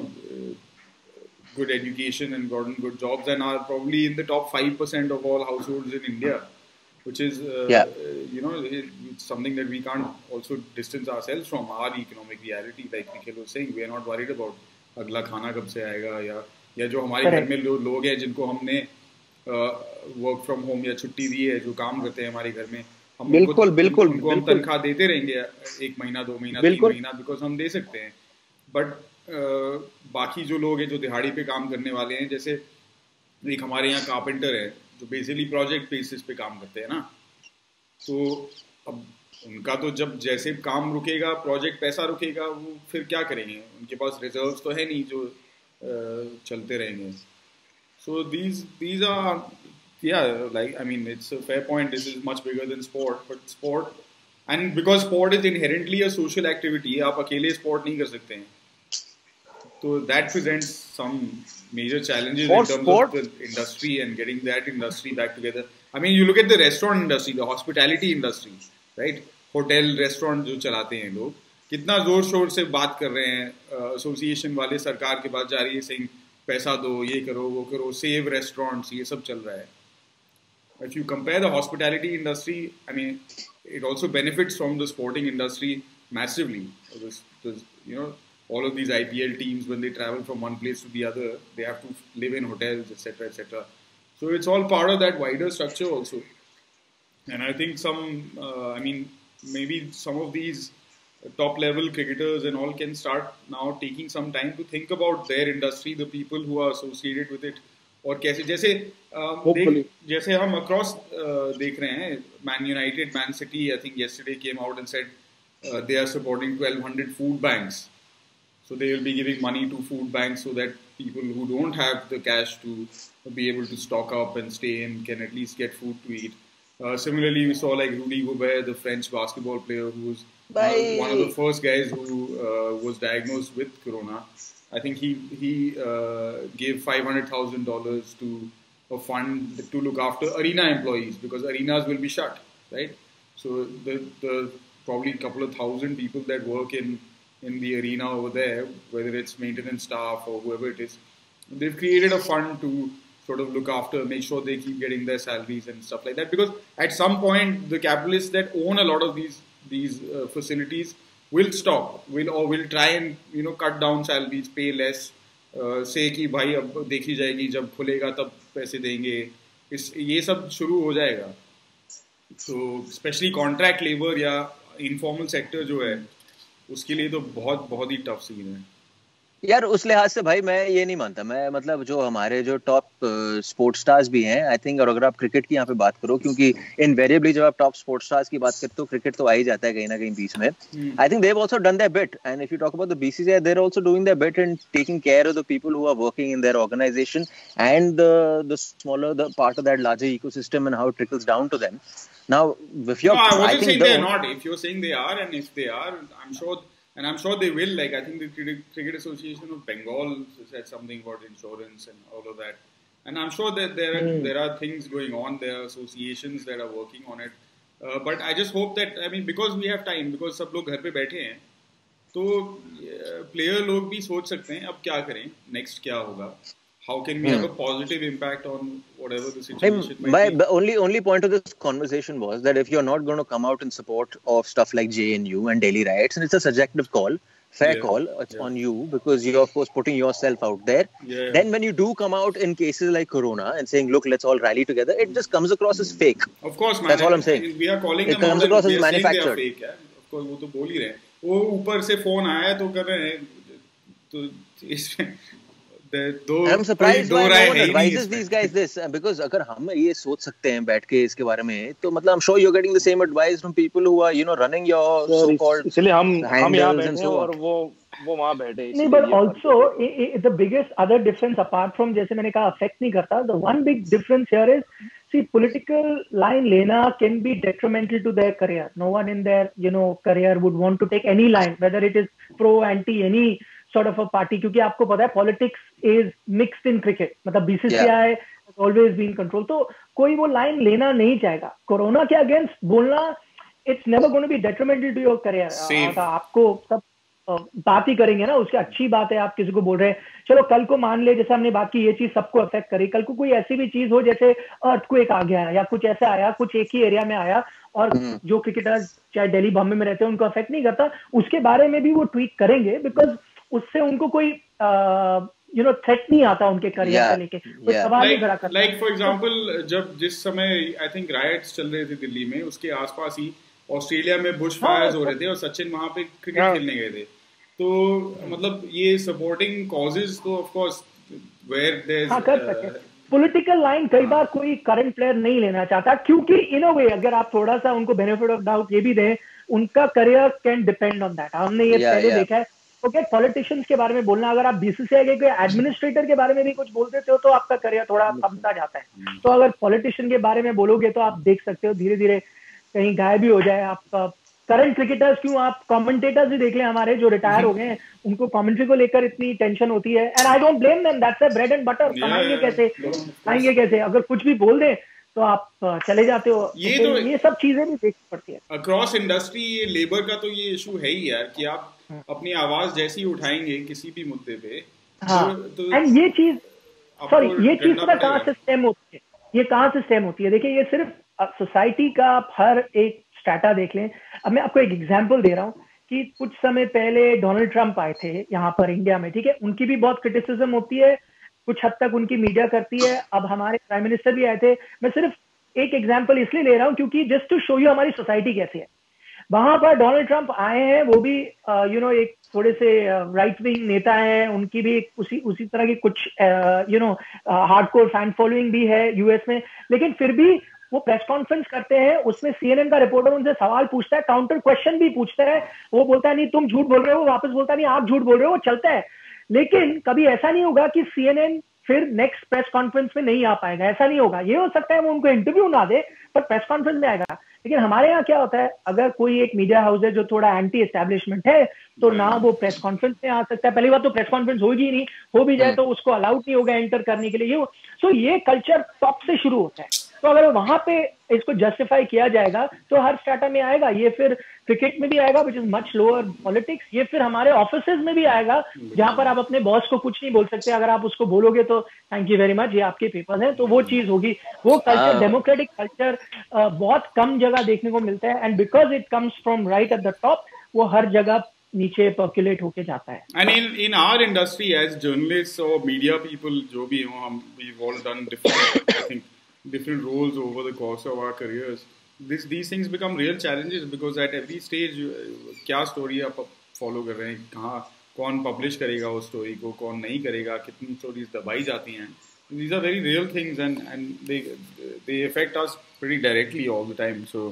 good education and gotten good jobs and are probably in the top 5% of all households in India, which is it's something that we can't also distance ourselves from our economic reality. Like Nikhil was saying, we are not worried about अगला खाना कब से आएगा, या जो हमारे घर में लोग हैं जिनको हमने वर्क फ्रॉम होम या छुट्टी दी है, जो काम करते हैं हमारे घर में, हम बिल्कुल उनको हम तनख्वाह देते रहेंगे 1 महीना 2 महीना 3 महीना, बिकॉज हम दे सकते हैं। बट बाकी जो लोग हैं जो दिहाड़ी पे काम करने वाले हैं, जैसे एक हमारे यहाँ कारपेंटर है जो बेसिकली प्रोजेक्ट बेसिस पे काम करते हैं ना, तो अब उनका तो जब जैसे काम रुकेगा, प्रोजेक्ट पैसा रुकेगा, वो फिर क्या करेंगे? उनके पास रिजर्व्स तो है नहीं जो चलते रहेंगे. So these are, yeah, like I mean it's a fair point. This is much bigger than sport, but sport, and because sport is inherently a social activity, आप अकेले sport नहीं कर सकते हैं. So that presents some major challenges in terms of the industry and getting that industry back together. I mean, you look at the restaurant industry, the hospitality industry, right? Hotel, restaurant जो चलाते हैं लोग, कितना जोर शोर से बात कर रहे हैं. एसोसिएशन वाले सरकार के पास जा रही है, saying पैसा दो, ये करो, वो करो, save restaurants, ये सब चल रहा है. If you compare the hospitality industry, I mean, it also benefits from the sporting industry massively. You know, all of these IPL teams, when they travel from one place to the other, they have to live in hotels, etc., etc. So it's all part of that wider structure also. And I think I mean, maybe some of these top level cricketers and all can start now taking some time to think about their industry, the people who are associated with it. और कैसे जैसे हम across देख रहे हैं, Man United, Man City, I think yesterday came out and said they are supporting 1,200 food banks. So they will be giving money to food banks so that people who don't have the cash to be able to stock up and stay in can at least get food to eat. Similarly, we saw like Rudy Gobert, the French basketball player, who was one of the first guys who was diagnosed with corona. I think he gave $500,000 to a fund to look after arena employees because arenas will be shut, right? So the probably a couple of thousand people that work in the arena over there, whether it's maintenance staff or whoever it is, they've created a fund to sort of look after, make sure they keep getting their salaries and stuff like that. Because at some point, the capitalists that own a lot of these facilities will stop, will try and cut down salaries, pay less, say कि भाई अब देखी जाएगी जब खुलेगा तब पैसे देंगे, ये सब शुरू हो जाएगा. तो specially contract labour or informal sector जो है उसके लिए तो बहुत ही टफ सीन है यार. उस लिहाज से भाई मैं ये नहीं मानता. मैं मतलब जो हमारे जो टॉप स्पोर्ट्स स्टार्स भी हैं, आई थिंक, और अगर आप क्रिकेट की यहाँ पे बात करो, क्योंकि इनवेरिएबली जब आप टॉप स्पोर्ट्स स्टार्स की बात करते हो क्रिकेट तो आ ही जाता है कहीं ना कहीं बीच में. I think they have also done their bit, and if you talk about the BCCI, they are also doing their bit in taking care of the people who are working in their organisation and the smaller the part of that larger ecosystem and how it trickles down to them. Now, if you're, I wasn't saying they're not. If you're saying they are, and if they are, I'm sure they will. Like, I think the Cricket Association of Bengal said something about insurance and all of that. And I'm sure that there are things going on. There are associations that are working on it. But I just hope that, I mean, because we have time, because सब लोग घर पे बैठे हैं, तो player लोग भी सोच सकते हैं अब क्या करें, next क्या होगा. How can we have a positive impact on whatever the situation might be? The only point of this conversation was that if you're not going to come out in support of stuff like JNU and Delhi riots, and it's a subjective call, fair call, it's on you because you're of course putting yourself out there. Then when you do come out in cases like Corona and saying, look, let's all rally together, it just comes across as fake. Of course, man. That's all I'm saying. We are calling it them comes across as manufactured. Fake, of course, वो तो बोल ही रहे हैं. वो ऊपर से फोन आया तो कर रहे हैं. तो इसमें I'm surprised why no one advises these guys this, because अगर हम ये सोच सकते हैं बैठ के इसके बारे में, तो मतलब I'm sure you're getting the same advice from people who are running your so-called इसलिए हम यहाँ बैठे हैं और वो वहाँ बैठे. नहीं, but also the biggest other difference apart from जैसे मैंने कहा affect नहीं करता, the one big difference here is, see, political line लेना can be detrimental to their career. No one in their career would want to take any line, whether it is pro, anti, any sort of a party, क्योंकि आपको पता है politics is mixed in cricket. मतलब BCCI has always been controlled. तो कोई वो line लेना नहीं चाहेगा. कोरोना के against बोलना, it's never going to be detrimental to your career. आपको सब बात ही करेंगे ना, उसकी अच्छी बात है आप किसी को बोल रहे हैं. चलो कल को मान ले, जैसे हमने बात की, ये चीज सबको अफेक्ट करी, कल को कोई ऐसी भी चीज हो जैसे अर्थक्वेक आ गया या कुछ ऐसा आया, कुछ एक ही एरिया में आया और जो क्रिकेटर्स चाहे दिल्ली बॉम्बे में रहते हैं उनको अफेक्ट नहीं करता, उसके बारे में भी वो ट्वीट करेंगे बिकॉज उससे उनको कोई थ्रेट नहीं आता उनके करियर को लेके, कोई सवाल नहीं खड़ा करता. लाइक फॉर एग्जांपल जिस समय आई थिंक रायट्स चल रहे थे दिल्ली में, उसके आसपास ही ऑस्ट्रेलिया में बुश फायर्स हो रहे थे और सचिन वहां पे क्रिकेट खेलने गए थे. तो मतलब ये सपोर्टिंग कॉजेज तो of course where there is political line कई बार कोई करंट प्लेयर नहीं लेना चाहता, क्योंकि इन अ वे अगर आप थोड़ा सा उनको बेनिफिट ऑफ डाउट ये भी दें, उनका career can depend on that. हमने ये पहले देखा है। ओके, पॉलिटिशियंस के बारे में बोलना, अगर आप बीसीसीआई के एडमिनिस्ट्रेटर के बारे में भी कुछ बोल देते हो तो आपका करियर थोड़ा थमता जाता है। तो अगर पॉलिटिशियन के बारे में बोलोगे तो आप देख सकते हो धीरे धीरे कहीं गायब भी हो जाए आपका। करंट क्रिकेटर्स क्यों, आप कमेंटेटर्स भी देख लें हमारे जो रिटायर हो गए हैं, उनको कमेंट्री को लेकर इतनी टेंशन होती है। And I don't blame them, that's bread and butter. कमाएंगे कैसे, खाएंगे कैसे, अगर कुछ भी बोल दें तो आप चले जाते हो। तो ये सब चीजें भी देखनी पड़ती है अक्रॉस इंडस्ट्री। ये लेबर का तो ये इशू है ही यार, कि आप अपनी आवाज जैसी उठाएंगे किसी भी मुद्दे पे। एंड ये चीज पता कहाँ से स्टेम होती है, ये कहाँ से स्टेम होती है? देखिए, ये सिर्फ सोसाइटी का आप हर एक स्टाटा देख लें। अब मैं आपको एक एग्जांपल दे रहा हूँ कि कुछ समय पहले डोनाल्ड ट्रंप आए थे यहाँ पर इंडिया में, ठीक है, उनकी भी बहुत क्रिटिसिज्म होती है, कुछ हद तक उनकी मीडिया करती है। अब हमारे प्राइम मिनिस्टर भी आए थे। मैं सिर्फ एक एग्जांपल इसलिए ले रहा हूँ क्योंकि जस्ट टू शो यू हमारी सोसाइटी कैसी है। वहां पर डोनाल्ड ट्रंप आए हैं, वो भी एक थोड़े से राइट विंग नेता हैं, उनकी भी उसी तरह की कुछ हार्डकोर फैन फॉलोइंग भी है यूएस में। लेकिन फिर भी वो प्रेस कॉन्फ्रेंस करते हैं, उसमें सीएनएन का रिपोर्टर उनसे सवाल पूछता है, काउंटर क्वेश्चन भी पूछता है, वो बोलता है नहीं तुम झूठ बोल रहे हो, वापस बोलता है नहीं आप झूठ बोल रहे हो, वो चलता है। लेकिन कभी ऐसा नहीं होगा कि सीएनएन फिर नेक्स्ट प्रेस कॉन्फ्रेंस में नहीं आ पाएगा, ऐसा नहीं होगा। ये हो सकता है वो उनको इंटरव्यू ना दे पर प्रेस कॉन्फ्रेंस में आएगा। लेकिन हमारे यहाँ क्या होता है, अगर कोई एक मीडिया हाउस है जो थोड़ा एंटी एस्टैब्लिशमेंट है तो ना वो प्रेस कॉन्फ्रेंस में आ सकता है। पहली बात तो प्रेस कॉन्फ्रेंस होगी नहीं, हो भी जाए तो उसको अलाउड नहीं होगा एंटर करने के लिए। ये कल्चर टॉप से शुरू होता है। तो अगर वहां पे इसको जस्टिफाई किया जाएगा तो हर स्टार्टअप में आएगा। ये फिर क्रिकेट में भी आएगा which is much lower politics. ये फिर हमारे ऑफिसेज में भी आएगा जहां पर आप अपने बॉस को कुछ नहीं बोल सकते। अगर आप उसको बोलोगे तो थैंक यू वेरी मच, ये आपके पेपर्स हैं, तो वो चीज होगी। वो कल्चर, डेमोक्रेटिक कल्चर बहुत कम जगह देखने को मिलता है। And because it comes from right at the top, वो हर जगह नीचे पर्कुलेट होके जाता है। And in our industry as journalist और मीडिया पीपल जो भी हो, हम we all done different I think different roles over the course of our careers. These things become real challenges because at every stage क्या story आप follow कर रहे हैं, कहाँ कौन publish करेगा उस story को, कौन नहीं करेगा, कितनी stories दबाई जाती हैं. These are very real things and they affect us pretty directly all the time. So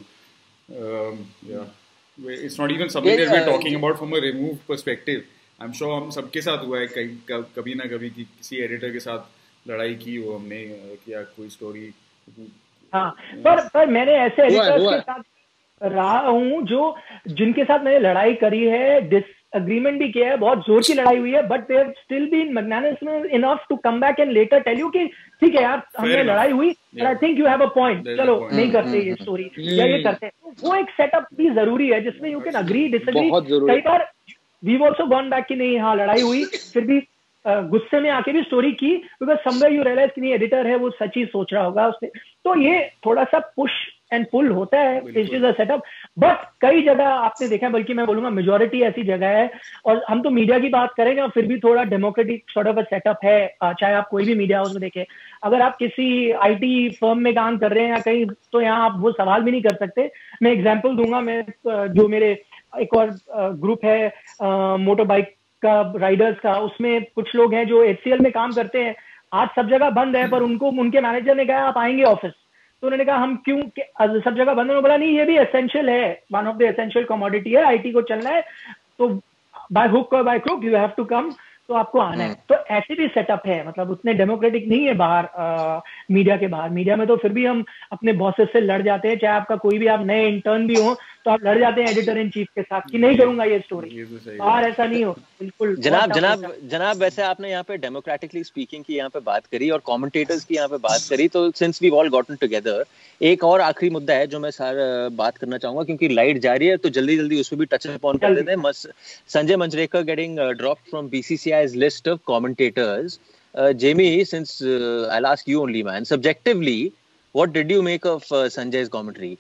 it's not even something that we're talking about from a removed perspective. I'm sure हम सबके साथ हुआ है कभी ना कभी कि किसी editor के साथ लड़ाई की हो हमने, या कोई स्टोरी। हाँ, पर मैंने ऐसे एडिटर्स के साथ रहा हूँ जिनके साथ मैंने लड़ाई करी है, डिसएग्रीमेंट भी किया है, बहुत जोर की लड़ाई हुई है, but they have still been magnanimous enough to come back and later tell you कि ठीक है यार हमने लड़ाई हुई, but I think you have a point, चलो नहीं करते ये स्टोरी या ये करते हैं। वो एक सेटअप भी जरूरी है जिसमें यू कैन अग्री डिसएग्री। कई बार वी ऑल्सो गॉन बैक कि नहीं हाँ लड़ाई हुई, फिर भी गुस्से में आके भी स्टोरी की, बिकॉज समवेयर यू रियलाइज कि नहीं एडिटर है वो सच ही सोच रहा होगा उससे। तो ये थोड़ा सा पुश एंड पुल होता है, it is a setup. But कई जगह आपने देखा है, बल्कि मैं बोलूंगा मेजोरिटी ऐसी जगह है, और हम तो मीडिया की बात करेंगे और फिर भी थोड़ा democratic sort of a setup है, चाहे आप कोई भी मीडिया हाउस में देखें। अगर आप किसी आईटी फर्म में काम कर रहे हैं या कहीं, तो यहाँ आप वो सवाल भी नहीं कर सकते। मैं एग्जाम्पल दूंगा, मैं जो मेरे एक और ग्रुप है मोटर बाइक का, राइडर्स का, उसमें कुछ लोग हैं जो एचसीएल में काम करते हैं। आज सब जगह बंद है, पर उनको उनके मैनेजर ने कहा आप आएंगे ऑफिस, तो उन्होंने कहा हम क्यों, सब जगह बंद है। बोला नहीं ये भी एसेंशियल है, one of the essential commodity है, आईटी को चलना है, तो बाय हुक और by crook you have to come, तो आपको आना है। तो ऐसे भी सेटअप है, मतलब उतने डेमोक्रेटिक नहीं है बाहर, मीडिया के बाहर। मीडिया में तो फिर भी हम अपने बॉसेस से लड़ जाते हैं, चाहे आपका कोई भी, आप नए इंटर्न भी हो तो आप लड़ जाते हैं एडिटर इन चीफ के साथ कि नहीं करूंगा ये स्टोरी। बाहर ऐसा नहीं हो, बिल्कुल। जनाब वैसे आपने यहाँ पे डेमोक्रेटिकली स्पीकिंग की यहाँ पे बात करी और कमेंटेटर्स की यहाँ पे बात करी, तो since we all gotten together, एक और आखिरी मुद्दा है जो मैं बात करना चाहूंगा, क्योंकि लाइट जा रही है तो जल्दी उस पर भी टच अपॉन कर देते हैं। Sanjay Manjrekar getting dropped from BCCI's list of commentators. Jamie, since I'll ask you only, man, subjectively, what did you make of Sanjay's commentary?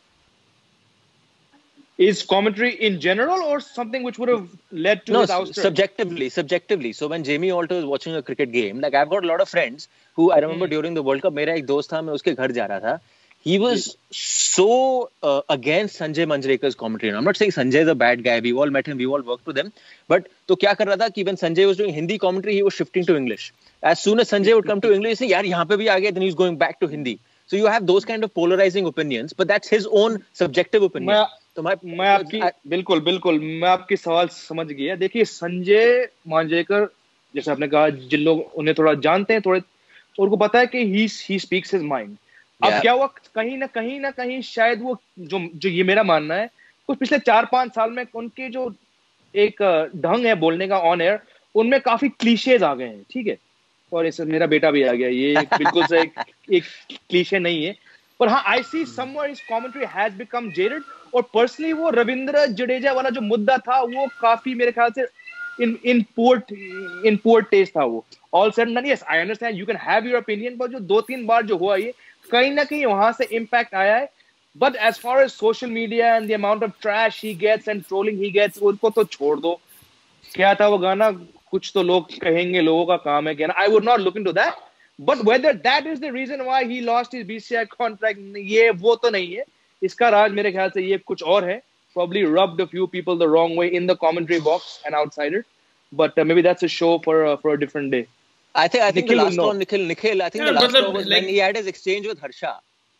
Is commentary in general or something which would have led to his ouster? Subjectively. So when Jamie Alter was watching a cricket game, like I've got a lot of friends who I remember during the World Cup, मेरा एक दोस्त था, मैं उसके घर जा रहा था he was so against Sanjay Manjrekar's commentary. I'm not saying Sanjay is a bad guy. We've all met him. We've all worked with him. But तो क्या कर रहा था कि when Sanjay was doing Hindi commentary, he was shifting to English. As soon as Sanjay would come to English, he say, यार यहाँ पे भी आ गया, then he's going back to Hindi. So you have those kind of polarizing opinions, but that's his own subjective opinion. मैं आपकी बिल्कुल मैं आपकी सवाल समझ गया. देखिए संजय मांजरेकर, जैसे आपने कहा, जिन लोग उन्हें थोड़ा जानते हैं, थोड़े तो उनको पता है कि he speaks his mind. अब क्या हुआ, कहीं ना कहीं शायद वो जो ये मेरा मानना है, कुछ पिछले 4-5 साल में उनके जो एक ढंग है बोलने का ऑन एयर, उनमें काफी क्लीशेज आ गए हैं. ठीक है, और इस मेरा बेटा भी आ गया, ये बिल्कुल से एक क्लीशे नहीं है, पर हाँ I see somewhere his commentary has become jaded. और पर्सनली वो रविंद्र जडेजा वाला जो मुद्दा था वो काफी मेरे ख्याल से इन पुअर टेस्ट था. वो all sudden, yes I understand you can have your opinion, पर जो 2-3 बार जो हुआ ये कहीं ना कहीं वहां से इम्पैक्ट आया है. But as far as social media and the amount of trash he gets and trolling he gets, उनको तो छोड़ दो. क्या था वो गाना, कुछ तो लोग कहेंगे, लोगों का काम है कहना. I would not look into that, but whether that is the reason why he lost his BCCI contract, ये वो तो नहीं है. इसका राज मेरे ख्याल से ये कुछ और है. Probably rubbed a few people the wrong way in the commentary box and outside it, but maybe that's a show for a different day. I think the last one, Nikhil. I think the last one was when he had his exchange with Harsha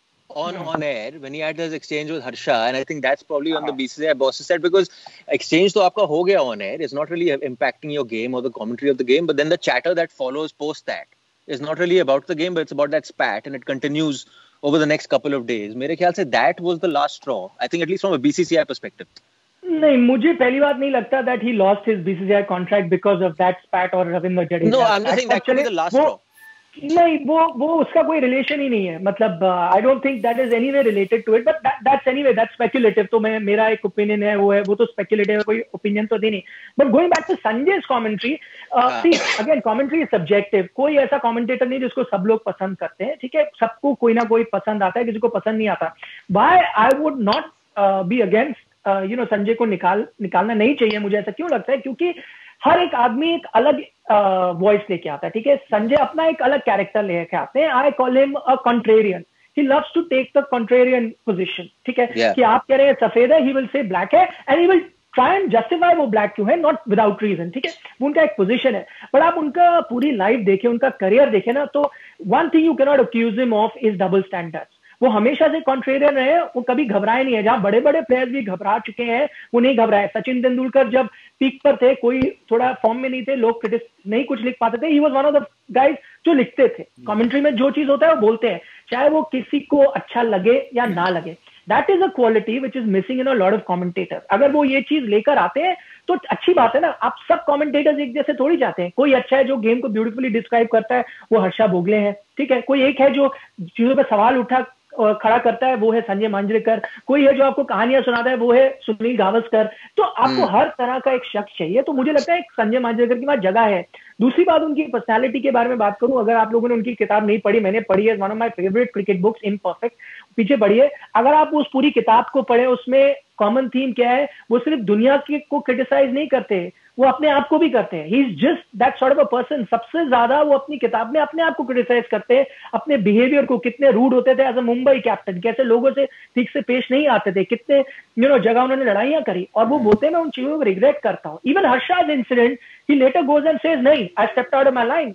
on air. When he had his exchange with Harsha, and I think that's probably on the BCCI bosses side, because exchange to आपका हो गया on air is not really impacting your game or the commentary of the game, but then the chatter that follows post that is not really about the game, but it's about that spat, and it continues over the next couple of days. मेरे ख्याल से that was the last straw. I think at least from a BCCI perspective. नहीं, मुझे पहली बात नहीं लगता that he lost his BCCI contract because of that spat or Ravindra Jadeja. No, I'm just saying that could be the last straw. नहीं, वो उसका कोई रिलेशन ही नहीं है. मतलब I don't think that is anyway related to it, but that's anyway that's speculative. तो मेरा एक ओपिनियन है, वो तो स्पेक्युलेटिव है, कोई ओपिनियन तो नहीं. But going back to Sanjay's commentary, see again commentary is subjective. कोई ऐसा कमेंटेटर नहीं जिसको सब लोग पसंद करते हैं. ठीक है, सबको कोई ना कोई पसंद आता है, किसी को पसंद नहीं आता. Why I would not be against Sanjay को निकालना नहीं चाहिए. मुझे ऐसा क्यों लगता है, क्योंकि हर एक आदमी एक अलग वॉइस लेके आता है. ठीक है, संजय अपना एक अलग कैरेक्टर लेके आते हैं. I call him a contrarian. He loves to take the contrarian position. ठीक है, कि आप कह रहे हैं सफेद है, ही विल से ब्लैक है, and he will try and justify वो ब्लैक क्यों है, नॉट विदाउट रीजन. ठीक है, वो उनका एक पोजीशन है. बट आप उनका पूरी लाइफ देखें, उनका करियर देखें ना, तो one thing you can not accuse him of is double standards. वो हमेशा से कॉन्ट्रेरियन रहे, वो कभी घबराए नहीं है. जहां बड़े बड़े प्लेयर्स भी घबरा चुके हैं, वो नहीं घबराए. सचिन तेंदुलकर जब पीक पर थे, कोई थोड़ा फॉर्म में नहीं थे, लोग नहीं कुछ लिख पाते थे, he was one of the guys जो लिखते थे. कमेंट्री में जो चीज होता है वो बोलते हैं, चाहे वो किसी को अच्छा लगे या ना लगे. That is a quality which is missing in a lot of commentators. अगर वो ये चीज लेकर आते हैं तो अच्छी बात है ना. आप सब कमेंटेटर्स एक जैसे थोड़ी जाते हैं. कोई अच्छा है जो गेम को ब्यूटीफुली डिस्क्राइब करता है, वो हर्षा भोगले हैं. ठीक है, कोई एक है जो चीजों पर सवाल खड़ा करता है, वो है संजय मांजरेकर. कोई है जो आपको कहानियां सुनाता है, वो है सुनील गावस्कर. तो आपको हर तरह का एक शख्स चाहिए. तो मुझे लगता है संजय मांजरेकर की वहां जगह है. दूसरी बात, उनकी पर्सनालिटी के बारे में बात करूं, अगर आप लोगों ने उनकी किताब नहीं पढ़ी, मैंने पढ़ी है, one of my favourite cricket books, imperfect, पीछे पढ़िए. अगर आप उस पूरी किताब को पढ़े, उसमें कॉमन थीम क्या है, वो सिर्फ दुनिया को क्रिटिसाइज नहीं करते, वो अपने आप को भी करते हैं. He is just that sort of a person. सबसे ज्यादा वो अपनी किताब में अपने आप को क्रिटिसाइज करते हैं, अपने बिहेवियर को. कितने रूड होते थे एज अ मुंबई कैप्टन, कैसे लोगों से ठीक से पेश नहीं आते थे, कितने जगह उन्होंने लड़ाइयां करी, और वो बोलते हैं मैं उन चीजों को रिग्रेट करता हूं. Even Harsha's incident, he later goes and says नहीं, I stepped out of my line.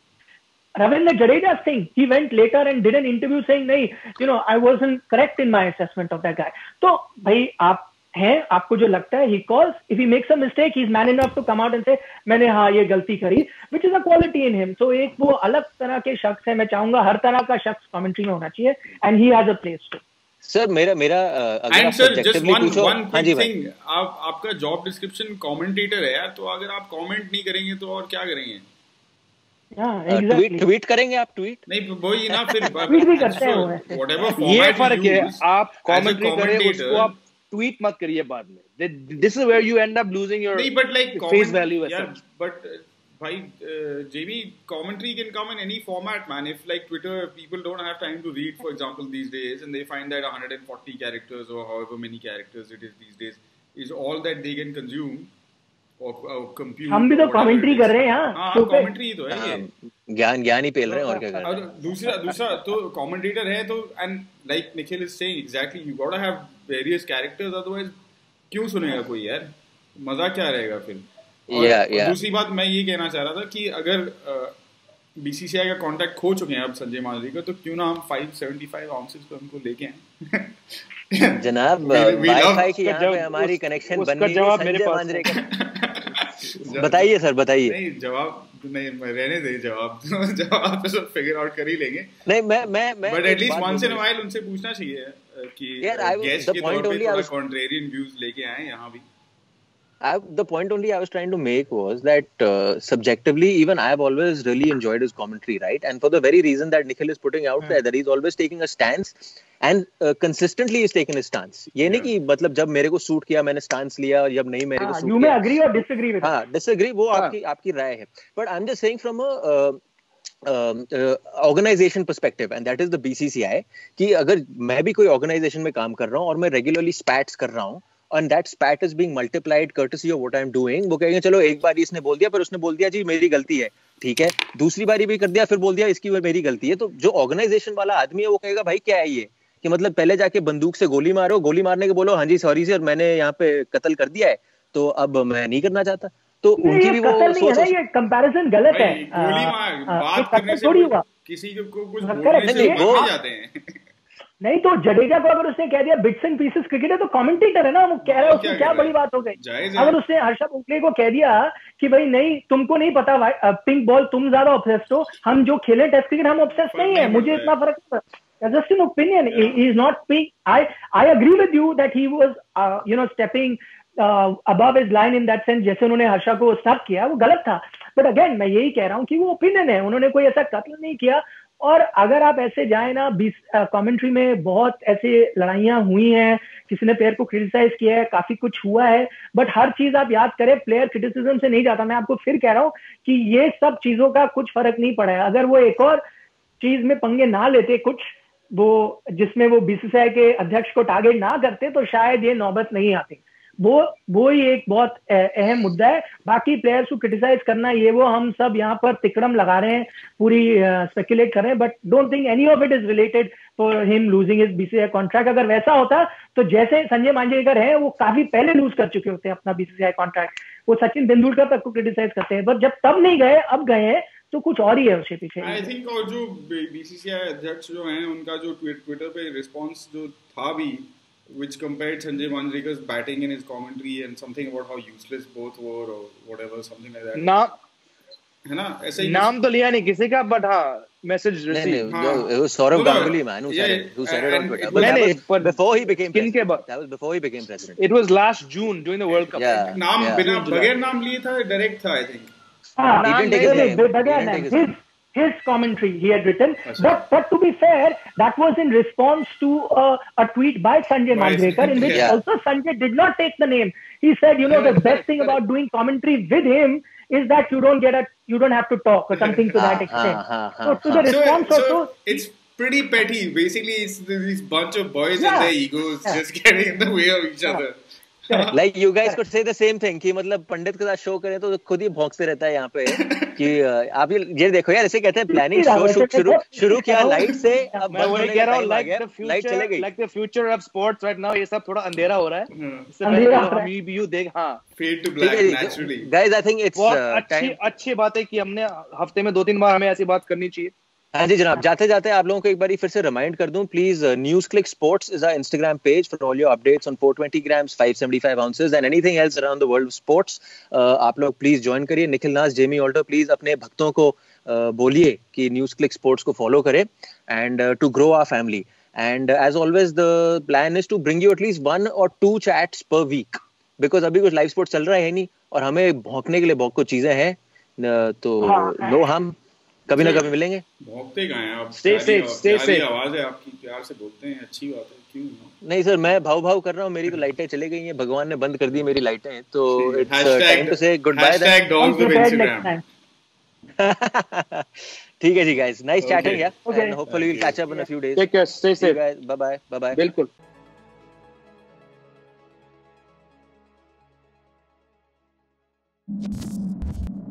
Ravindra Jadeja's thing, he went later and did an interview saying, नहीं, I wasn't correct in my assessment of that guy. तो भाई आप हैं, आपको जो लगता है, he calls, if he makes a mistake, he's man enough to come out and say, मैंने हाँ ये गलती करी, which is a quality in him. So एक वो अलग तरह के शख्स है. मैं चाहूंगा हर तरह का शख्स कमेंट्री में होना चाहिए, and he has a place too. Sir मेरा अगर आप सब्जेक्टिवली पूछो, हाँ जी भाई, आपका जॉब डिस्क्रिप्शन कमेंटेटर है यार, तो अगर आप कमेंट नहीं करेंगे तो और क्या करेंगे? ट्वीट करेंगे आप? ट्वीट नहीं, वही ना, फिर ट्वीट भी करते हैं. ये फर्क है, आप कमेंट्री करें, उसको आप ट्वीट मत करिए बाद में. This is where you end up losing your face value. But भाई JB, commentary can come in any format, man. If like Twitter, people don't have time to read, for example, these days, and they find that 140 characters or however many characters it is these days is all that they can consume, compute. हम भी तो कमेंट्री कर रहे हैं यहाँ। हाँ, कमेंट्री ही तो है ये। ज्ञान ही पेल रहे हैं और क्या कर रहे हैं। दूसरा तो कमेंटेटर है तो, and like Nikhil is saying exactly, you got to have various characters, otherwise क्यों सुनेगा कोई यार, मजा क्या रहेगा फिर। और दूसरी बात मैं ये कहना चाह रहा था कि अगर बीसीसीआई का कॉन्टैक्ट खो चुके हैं अब संजय मांजरेकर, तो क्यों ना हम 575 आउंसेस पे उनको लेके आए। जनाब वाईफाई की यहाँ पे हमारी कनेक्शन बन गई है संजय मांजरेकर। बताइए सर, बताइए। नहीं जवाब नहीं, रहने दे जवाब। जवाब तो सब फिगर आउट कर ही लेंगे। नहीं मैं but at least once in a while उनसे पूछना चाहिए कि गेस्ट के तौर पे थोड़ा कॉन्ट्रेरियन व्यूज लेके आए यहाँ भी। The point only I was trying to make was that subjectively, even I have always really enjoyed his commentary, right? And for the very reason that Nikhil is putting out there, that he's always taking a stance and consistently he's taken his stance. ये नहीं कि मतलब जब मेरे को सूट किया मैंने stance लिया, जब नहीं मेरे को सूट किया। You may agree or disagree with it. हाँ, disagree वो आपकी राय है। But I'm just saying from a organization perspective, and that is the BCCI, कि अगर मैं भी कोई organization में काम कर रहा हूँ और मैं regularly spats कर रहा हूँ, and that spat is being multiplied courtesy of what I'm doing, वो कहेंगे चलो एक बार इसने बोल दिया, पर उसने बोल दिया जी मेरी गलती है, ठीक है, दूसरी बारी भी कर दिया, फिर बोल दिया इसकी मेरी गलती है। तो जो ऑर्गेनाइजेशन वाला आदमी है वो कहेगा भाई क्या है ये, कि मतलब पहले जाके बंदूक से गोली मारो, गोली मारने के बोलो हाँ जी सॉरी सर मैंने यहाँ पे कत्ल कर दिया है, तो अब मैं नहीं करना चाहता। तो उनकी भी वो सोच, ये कंपैरिजन गलत है। गोली मार बात करने से थोड़ी हुआ, किसी को कुछ बोलने से मर जाते हैं। नहीं तो जडेजा को अगर उसने कह दिया बिट्स एंड पीसेस क्रिकेट है, तो कमेंटेटर है ना, वो कह रहा है, उसमें क्या बड़ी बात हो गई। अगर उसने हर्षद भोसले को कह दिया कि भाई नहीं तुमको नहीं पता पिंक बॉल, तुम ज्यादा ऑब्सेस्ड हो, हम जो खेले टेस्ट क्रिकेट हम ऑब्सेस्ड नहीं है, मुझे इतना फर्क नहीं पड़ता। Just an opinion, he is not speak. I agree with you that he was stepping above his line in that sense, जैसे उन्होंने हर्षा को स्टॉप किया वो गलत था। बट अगेन मैं यही कह रहा हूँ कि वो ओपिनियन है, उन्होंने कोई ऐसा कत्ल नहीं किया। और अगर आप ऐसे जाए ना, कमेंट्री में बहुत ऐसे लड़ाइयां हुई हैं, किसी ने प्लेयर को क्रिटिसाइज किया है, काफी कुछ हुआ है, बट हर चीज आप याद करें प्लेयर क्रिटिसिज्म से नहीं जाता। मैं आपको फिर कह रहा हूँ कि ये सब चीजों का कुछ फर्क नहीं पड़ा है। अगर वो एक और चीज में पंगे ना लेते, कुछ वो जिसमें वो बीसीसीआई के अध्यक्ष को टारगेट ना करते, तो शायद ये नौबत नहीं आती। वो ही एक बहुत अहम मुद्दा है। बाकी प्लेयर्स को क्रिटिसाइज करना ये वो हम सब यहाँ पर तिकड़म लगा रहे हैं, पूरी स्पेकुलेट कर रहे हैं, but don't think any of it is related for him losing his BCCI contract. अगर वैसा होता तो जैसे संजय मांजरेकर है वो काफी पहले लूज कर चुके होते हैं अपना बीसीसीआई कॉन्ट्रैक्ट। वो सचिन तेंदुलकर तक को क्रिटिसाइज करते हैं, बट जब तब नहीं गए अब गए हैं, तो कुछ और ही है उसके पीछे। आई थिंक और जो बीसीसीआई अध्यक्ष जो हैं उनका जो ट्विटर पे रिस्पॉन्स जो था भी, which compared Sanjay Manjrekar's batting in his commentary and something about how useless both were or whatever, something like that. नाम है ना, ऐसे ही नाम तो लिया नहीं किसी का, but हाँ message receive. It was Saurav Ganguly man who said it on Twitter. But before he became president, that was before he became president. It was last June during the World Cup. नाम बिना बगैर नाम लिए था, डायरेक्ट था I think. He didn't take his name. His commentary he had written, but to be fair, that was in response to a tweet by Sanjay Manjrekar, in which also Sanjay did not take the name. He said, the best thing about doing commentary with him is that you don't have to talk or something to that extent. So to the response also, it's pretty petty. Basically, it's this bunch of boys and their egos just getting in the way of each other. Like you guys could say the same thing कि मतलब पंडित के साथ शो करें तो खुद ही भौंकते रहता है यहाँ पे कि आप ये देखो यार, ऐसे कहते हैं प्लानिंग शो शुरू किया लाइट से, अब मैं वही कह रहा हूँ like the future of sports right now, ये सब थोड़ा अंधेरा हो रहा है, इससे पहले हम यू देख हाँ fade to black naturally. Guys I think it's अच्छी बात है कि हमने हफ्ते में 2-3 बार हमें ऐसी बात करनी चाहिए। हाँ जी जनाब, जाते जाते आप लोगों को एक बार फिर से रिमाइंड कर दूं, please News Click Sports is our Instagram page for all your updates on 420 grams 575 ounces and anything else around the world of sports. आप लोग प्लीज ज्वाइन करिए। निखिल नाज, जेमी ऑल्टर, प्लीज अपने भक्तों को बोलिए कि न्यूज क्लिक स्पोर्ट्स को फॉलो करें and to grow our family. And as always the plan is to bring you at least 1 or 2 chats per week, because अभी कुछ लाइव स्पोर्ट्स चल रहा है नहीं और हमें भौंकने के लिए बहुत कुछ चीजें हैं, तो नो हम कभी ना कभी मिलेंगे। भौंकते गए हैं आप, स्टे सेफ, आवाज है आपकी, प्यार से बोलते हैं, अच्छी बात है, क्यों नहीं सर, मैं भाव कर रहा हूँ, मेरी तो लाइटें चले गई हैं, भगवान ने बंद कर दी मेरी लाइटें, तो it's time to say good bye. ठीक है जी गाइस, नाइस चैटिंग यार, and hopefully we will catch up in a few days. Take care, stay safe, bye bye. बिल्कुल। हैं।